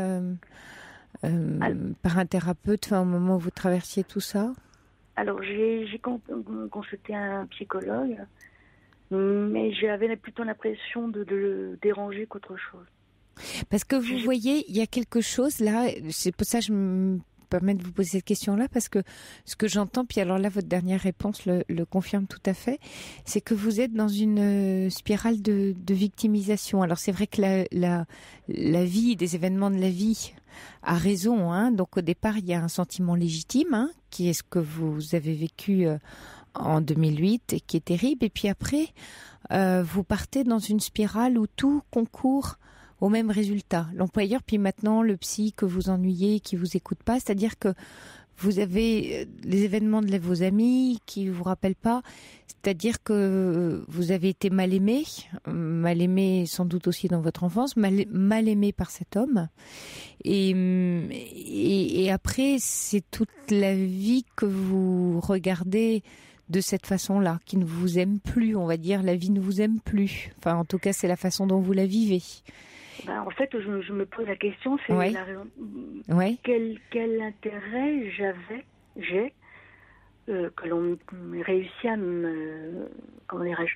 par un thérapeute au moment où vous traversiez tout ça? Alors, j'ai consulté un psychologue, mais j'avais plutôt l'impression de le déranger qu'autre chose. Parce que vous voyez, il y a quelque chose là, c'est pour ça que je me permets de vous poser cette question-là, parce que ce que j'entends, puis alors là, votre dernière réponse le confirme tout à fait, c'est que vous êtes dans une spirale de victimisation. Alors c'est vrai que la vie, des événements de la vie a raison, hein. Donc au départ, il y a un sentiment légitime, hein, qui est ce que vous avez vécu en 2008 et qui est terrible. Et puis après, vous partez dans une spirale où tout concourt au même résultat. L'employeur, puis maintenant le psy que vous ennuyez, qui vous écoute pas, c'est-à-dire que vous avez les événements de vos amis qui vous rappellent pas, c'est-à-dire que vous avez été mal aimé sans doute aussi dans votre enfance, mal aimé par cet homme, et après c'est toute la vie que vous regardez de cette façon-là, qui ne vous aime plus, on va dire, la vie ne vous aime plus. Enfin, en tout cas, c'est la façon dont vous la vivez. En fait, je me pose la question, c'est la raison. Quel intérêt j'ai que l'on réussit à me... Comment dirais-je?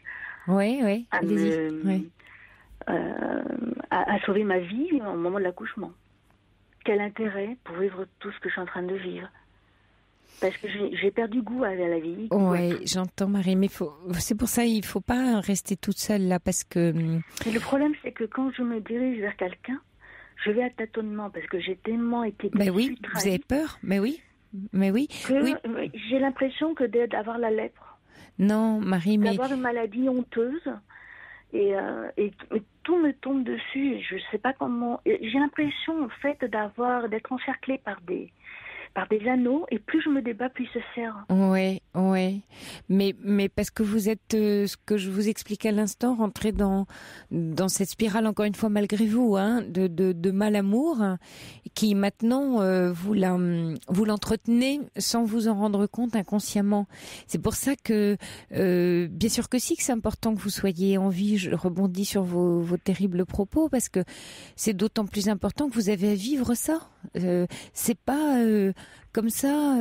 À sauver ma vie au moment de l'accouchement. Quel intérêt pour vivre tout ce que je suis en train de vivre? Parce que j'ai perdu goût à la vie. Oui, j'entends, Marie, mais c'est pour ça il ne faut pas rester toute seule là, parce que... Et le problème, c'est que quand je me dirige vers quelqu'un, je vais à tâtonnement, parce que j'ai tellement été déçue, oui, trahie, vous avez peur, mais oui. J'ai l'impression que d'avoir la lèpre. Non, Marie, mais... D'avoir une maladie honteuse, et tout me tombe dessus, je ne sais pas comment... J'ai l'impression, en fait, d'être encerclée par des anneaux, et plus je me débat, plus il se serre. Oui. Mais parce que vous êtes, ce que je vous expliquais à l'instant, rentré dans cette spirale, encore une fois, malgré vous, hein, de mal-amour, qui maintenant, vous l'entretenez sans vous en rendre compte inconsciemment. C'est pour ça que, bien sûr que si, que c'est important que vous soyez en vie. Je rebondis sur vos terribles propos, parce que c'est d'autant plus important que vous avez à vivre ça. C'est pas comme ça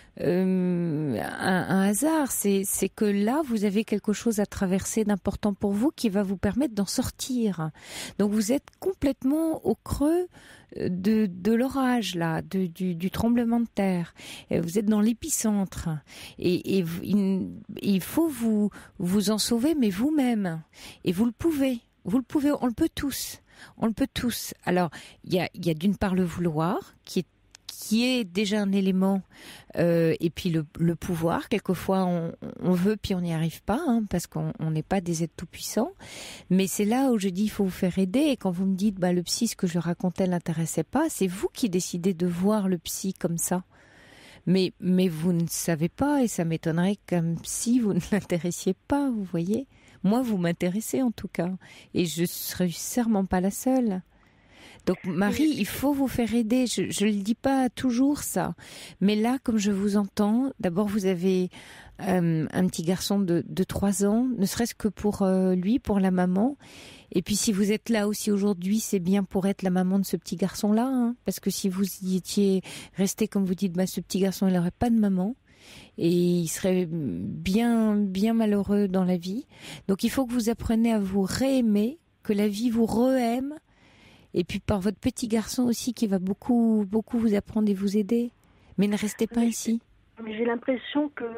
un hasard, c'est que là vous avez quelque chose à traverser d'important pour vous qui va vous permettre d'en sortir. Donc vous êtes complètement au creux de l'orage là, du tremblement de terre. Vous êtes dans l'épicentre et il faut vous en sauver, mais vous-même, et vous le pouvez, on le peut tous. Alors, il y a d'une part le vouloir, qui est déjà un élément, et puis le pouvoir. Quelquefois, on veut, puis on n'y arrive pas, hein, parce qu'on n'est pas des êtres tout-puissants. Mais c'est là où je dis, il faut vous faire aider. Et quand vous me dites, le psy, ce que je racontais l'intéressait pas, c'est vous qui décidez de voir le psy comme ça. Mais vous ne savez pas, et ça m'étonnerait comme si vous ne l'intéressiez pas, vous voyez. Moi, vous m'intéressez en tout cas, et je serai sûrement pas la seule. Donc Marie, il faut vous faire aider. Je le dis pas toujours ça, mais là, comme je vous entends, d'abord vous avez un petit garçon de 3 ans, ne serait-ce que pour lui, pour la maman. Et puis si vous êtes là aussi aujourd'hui, c'est bien pour être la maman de ce petit garçon-là, hein, parce que si vous y étiez resté, comme vous dites, ce petit garçon, il n'aurait pas de maman. et il serait bien malheureux dans la vie. Donc il faut que vous appreniez à vous réaimer, que la vie vous re-aime, et puis par votre petit garçon aussi qui va beaucoup vous apprendre et vous aider. Mais ne restez pas ici. Mais j'ai l'impression que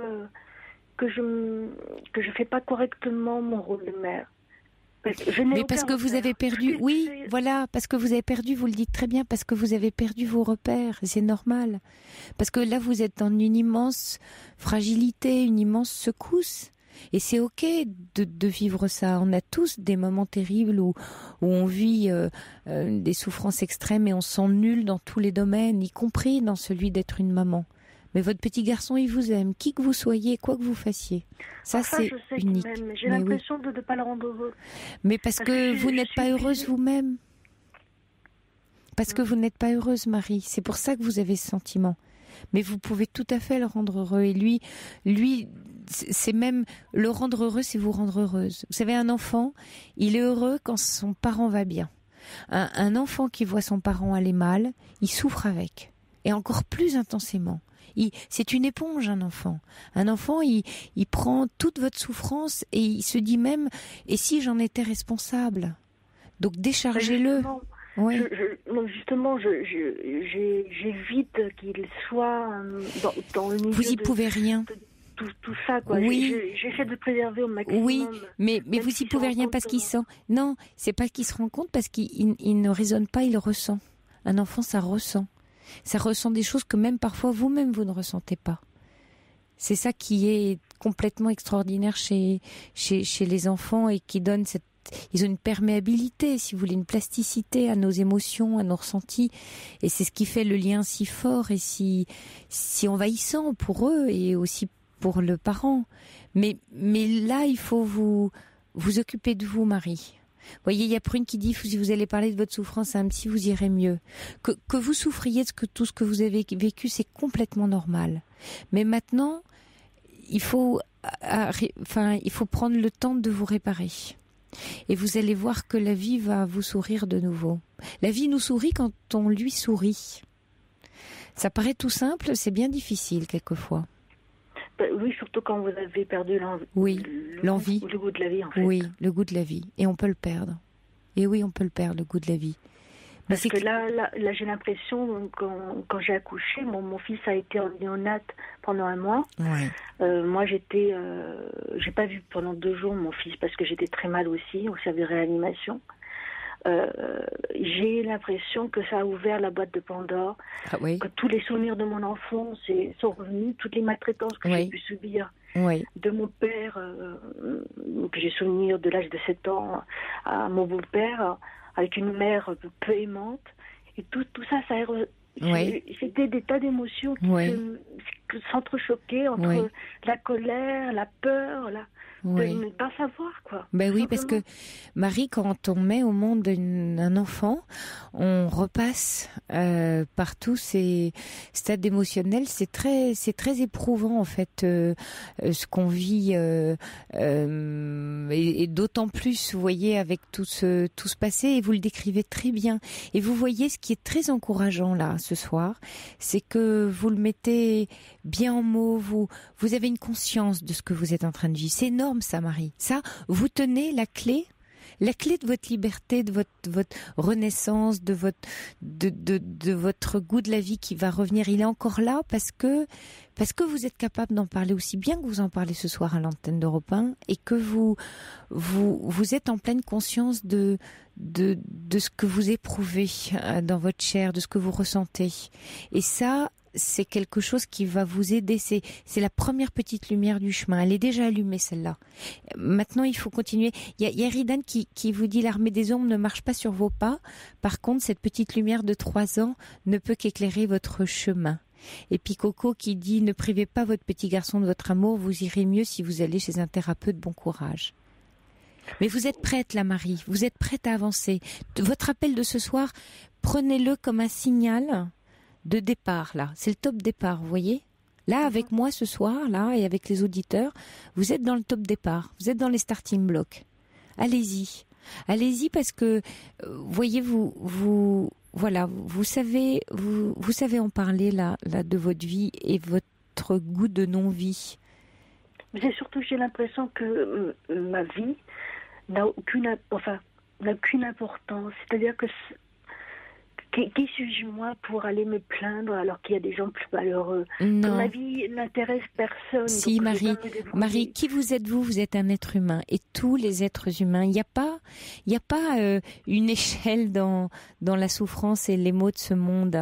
je fais pas correctement mon rôle de mère. Parce que vous avez perdu, oui, voilà, parce que vous avez perdu, vous le dites très bien, parce que vous avez perdu vos repères, c'est normal. Parce que là, vous êtes dans une immense fragilité, une immense secousse. Et c'est ok de vivre ça. On a tous des moments terribles où on vit des souffrances extrêmes et on se sent nul dans tous les domaines, y compris dans celui d'être une maman. Mais votre petit garçon, il vous aime, qui que vous soyez, quoi que vous fassiez. Ça, c'est unique. Mais j'ai l'impression de ne pas le rendre heureux. Mais parce que vous n'êtes pas heureuse vous-même. Parce que vous n'êtes pas heureuse, Marie. C'est pour ça que vous avez ce sentiment. Mais vous pouvez tout à fait le rendre heureux. Et lui, c'est même le rendre heureux, c'est vous rendre heureuse. Vous savez, un enfant, il est heureux quand son parent va bien. Un enfant qui voit son parent aller mal, il souffre avec. Et encore plus intensément. C'est une éponge, un enfant. Un enfant, il prend toute votre souffrance et il se dit même, et si j'en étais responsable? Donc déchargez-le. Justement, j'évite qu'il soit dans le milieu. Vous y pouvez rien. Tout ça, quoi. Oui. J'essaie de préserver au maximum. Oui, mais vous y pouvez rien parce qu'il sent. Non, c'est pas qu'il se rend compte, parce qu'il ne raisonne pas, il ressent. Un enfant, ça ressent. Ça ressent des choses que même parfois vous-même vous ne ressentez pas. C'est ça qui est complètement extraordinaire chez les enfants et qui donne ils ont une perméabilité, si vous voulez, une plasticité à nos émotions, à nos ressentis. Et c'est ce qui fait le lien si fort et si envahissant pour eux et aussi pour le parent. Mais là, il faut vous occuper de vous, Marie. Vous voyez, il y a Prune qui dit, si vous allez parler de votre souffrance à un psy, vous irez mieux. Que vous souffriez de tout ce que vous avez vécu, c'est complètement normal. Mais maintenant, il faut prendre le temps de vous réparer. Et vous allez voir que la vie va vous sourire de nouveau. La vie nous sourit quand on lui sourit. Ça paraît tout simple, c'est bien difficile quelquefois. Oui, surtout quand vous avez perdu l'envie. Oui, l'envie. Le goût de la vie, en fait. Oui, le goût de la vie. Et on peut le perdre. Et oui, on peut le perdre, le goût de la vie. Parce que là, j'ai l'impression, quand j'ai accouché, mon fils a été en néonate pendant 1 mois. Ouais. Moi, j'ai pas vu pendant 2 jours mon fils parce que j'étais très mal aussi, au service de réanimation. J'ai l'impression que ça a ouvert la boîte de Pandore, que tous les souvenirs de mon enfance sont revenus, toutes les maltraitances que j'ai pu subir de mon père, que j'ai souvenir de l'âge de 7 ans à mon beau-père, avec une mère peu aimante, et tout ça, c'était des tas d'émotions qui s'entrechoquaient entre la colère, la peur, de ne pas savoir, quoi. Ben oui, parce que Marie, quand on met au monde un enfant, on repasse par tous ces stades émotionnels. C'est très éprouvant en fait ce qu'on vit, et d'autant plus, vous voyez, avec tout ce passé, et vous le décrivez très bien. Et vous voyez, ce qui est très encourageant là ce soir, c'est que vous le mettez bien en mots. Vous avez une conscience de ce que vous êtes en train de vivre. C'est énorme, ça, Marie. Ça, vous tenez la clé de votre liberté, de votre renaissance, de votre goût de la vie qui va revenir. Il est encore là parce que vous êtes capable d'en parler aussi bien que vous en parlez ce soir à l'antenne d'Europe 1, et que vous êtes en pleine conscience de ce que vous éprouvez dans votre chair, de ce que vous ressentez. Et ça, c'est quelque chose qui va vous aider. C'est la première petite lumière du chemin. Elle est déjà allumée, celle-là. Maintenant, il faut continuer. Il y a Ridan qui vous dit: l'armée des ombres ne marche pas sur vos pas. Par contre, cette petite lumière de 3 ans ne peut qu'éclairer votre chemin. Et puis Coco qui dit: ne privez pas votre petit garçon de votre amour. Vous irez mieux si vous allez chez un thérapeute. Bon courage. Mais vous êtes prête, là, Marie. Vous êtes prête à avancer. Votre appel de ce soir, prenez-le comme un signal de départ, là. C'est le top départ, vous voyez? Là, avec moi ce soir, là, et avec les auditeurs, vous êtes dans le top départ. Vous êtes dans les starting blocks. Allez-y. Allez-y, parce que, voyez, vous savez en parler, là, de votre vie, et votre votre goût de non-vie? Mais c'est surtout, j'ai l'impression que ma vie n'a aucune importance. C'est-à-dire que qui suis-je moi pour aller me plaindre alors qu'il y a des gens plus malheureux? Non. Ma vie n'intéresse personne. Si, Marie, qui vous êtes vous? Vous êtes un être humain. Et tous les êtres humains, il n'y a pas une échelle dans la souffrance et les maux de ce monde.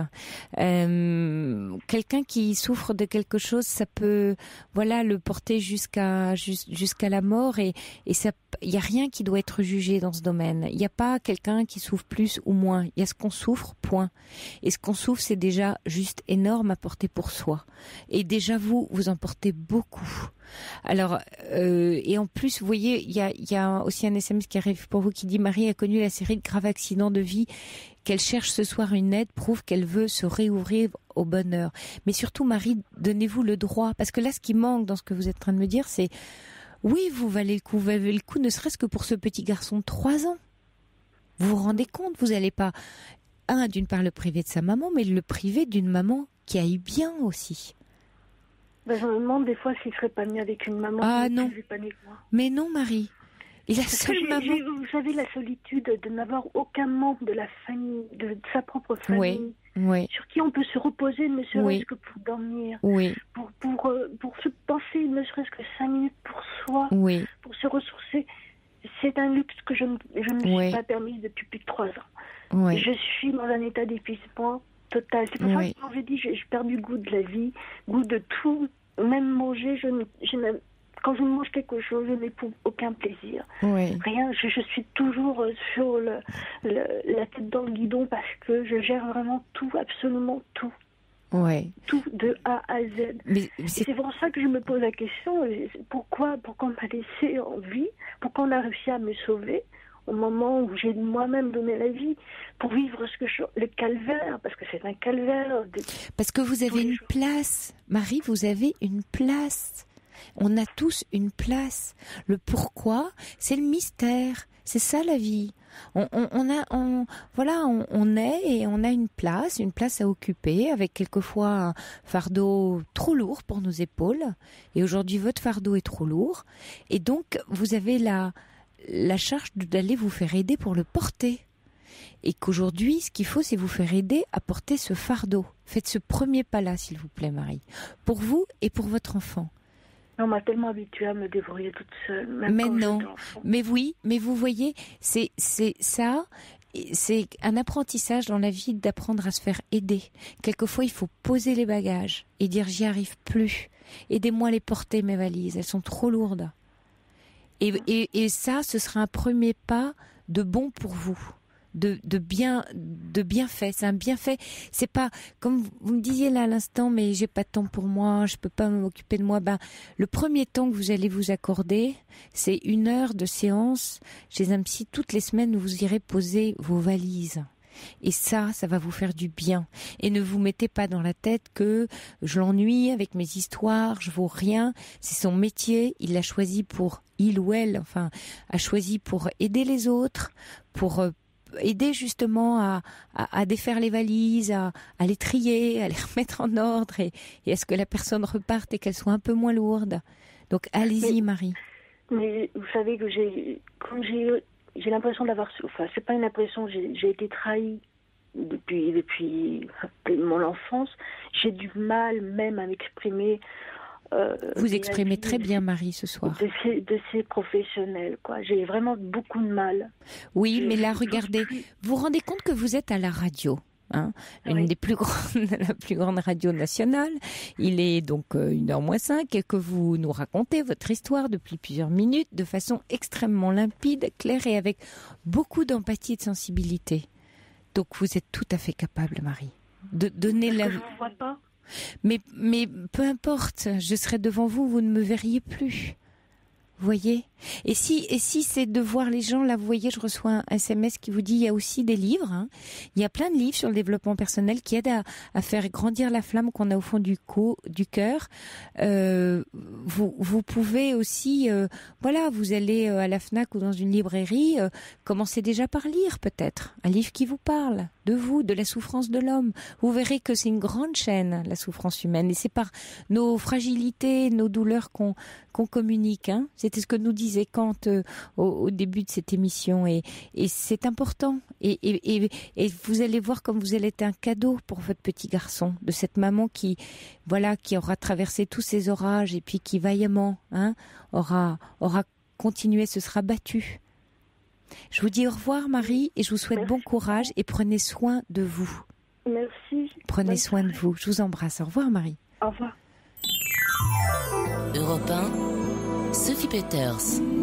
Quelqu'un qui souffre de quelque chose, ça peut, le porter jusqu'à la mort et ça, il n'y a rien qui doit être jugé dans ce domaine. Il n'y a pas quelqu'un qui souffre plus ou moins. Il y a ce qu'on souffre, point. Et ce qu'on souffre, c'est déjà juste énorme à porter pour soi. Et déjà, vous en portez beaucoup. Alors, et en plus, vous voyez, il y a aussi un SMS qui arrive pour vous qui dit: Marie a connu la série de graves accidents de vie. Qu'elle cherche ce soir une aide prouve qu'elle veut se réouvrir au bonheur. Mais surtout, Marie, donnez-vous le droit. Parce que là, ce qui manque dans ce que vous êtes en train de me dire, c'est: oui, vous valez le coup, ne serait-ce que pour ce petit garçon de 3 ans. Vous vous rendez compte, vous n'allez pas, d'une part, le priver de sa maman, mais le priver d'une maman qui aille bien aussi. Je me demande des fois s'il ne serait pas mieux avec une maman non. Plus épanouie que moi. Mais non, Marie. Et la seule maman... Vous savez, la solitude de n'avoir aucun membre de la famille, de sa propre famille, sur qui on peut se reposer, ne serait-ce que pour dormir, pour se penser, ne serait-ce que 5 minutes pour soi, pour se ressourcer. C'est un luxe que je ne me suis pas permise depuis plus de 3 ans. Je suis dans un état d'épuisement total. C'est pour ça que quand je dis j'ai perdu goût de la vie, goût de tout, même manger, quand je mange quelque chose, je n'éprouve aucun plaisir. Rien, je suis toujours sur la tête dans le guidon parce que je gère vraiment tout, absolument tout. Tout de A à Z. Mais c'est pour ça que je me pose la question, pourquoi on m'a laissé en vie, pourquoi on a réussi à me sauver au moment où j'ai moi-même donné la vie pour vivre le calvaire, parce que c'est un calvaire. Parce que vous avez une place, Marie, vous avez une place. On a tous une place. Le pourquoi, c'est le mystère. C'est ça la vie. On est et on a une place à occuper avec quelquefois un fardeau trop lourd pour nos épaules. Et aujourd'hui, votre fardeau est trop lourd. Et donc, vous avez la charge d'aller vous faire aider pour le porter. Et qu'aujourd'hui, ce qu'il faut, c'est vous faire aider à porter ce fardeau. Faites ce premier pas-là, s'il vous plaît, Marie. Pour vous et pour votre enfant. On m'a tellement habituée à me débrouiller toute seule. Mais non, mais vous voyez, c'est ça, c'est un apprentissage dans la vie d'apprendre à se faire aider. Quelquefois, il faut poser les bagages et dire: j'y arrive plus. Aidez-moi à les porter, mes valises, elles sont trop lourdes. Et ça, ce sera un premier pas de bon pour vous. De bien fait. C'est un bienfait. C'est pas comme vous me disiez là à l'instant, mais j'ai pas de temps pour moi, je peux pas m'occuper de moi. Le premier temps que vous allez vous accorder, c'est 1 heure de séance chez un psy toutes les semaines où vous irez poser vos valises. Et ça va vous faire du bien. Et ne vous mettez pas dans la tête que je l'ennuie avec mes histoires, je vaux rien. C'est son métier, il ou elle a choisi pour aider les autres, pour aider justement à défaire les valises, à les trier, à les remettre en ordre et à ce que la personne reparte et qu'elle soit un peu moins lourde. Donc allez-y, Marie. Mais vous savez que j'ai l'impression d'avoir... Enfin, c'est pas une impression, j'ai été trahie depuis mon enfance. J'ai du mal même à m'exprimer. Vous exprimez très bien, Marie, ce soir. De ces professionnels, quoi. J'ai vraiment beaucoup de mal. Oui, mais là, regardez, vous vous rendez compte que vous êtes à la radio, la plus grande radio nationale. Il est donc 1h-5 et que vous nous racontez votre histoire depuis plusieurs minutes de façon extrêmement limpide, claire et avec beaucoup d'empathie et de sensibilité. Donc vous êtes tout à fait capable, Marie, de donner la... Je ne vois pas. Mais peu importe, je serai devant vous, vous ne me verriez plus. Vous voyez ? Et si c'est de voir les gens, là vous voyez, je reçois un SMS qui vous dit il y a aussi des livres, hein. Il y a plein de livres sur le développement personnel qui aident à faire grandir la flamme qu'on a au fond du cœur. Vous pouvez aussi, vous allez à la Fnac ou dans une librairie, commencez déjà par lire peut-être un livre qui vous parle de vous, de la souffrance de l'homme. Vous verrez que c'est une grande chaîne, la souffrance humaine, et c'est par nos fragilités, nos douleurs qu'on communique, hein. C'était ce que nous disait Kant au début de cette émission, et c'est important. Et vous allez voir comme vous allez être un cadeau pour votre petit garçon, de cette maman qui aura traversé tous ces orages et puis qui vaillamment, hein, aura continué, se sera battue. Je vous dis au revoir Marie, et je vous souhaite bon courage et prenez soin de vous. Merci. Prenez soin de vous. Je vous embrasse. Au revoir Marie. Au revoir. Europe 1, Sophie Peters.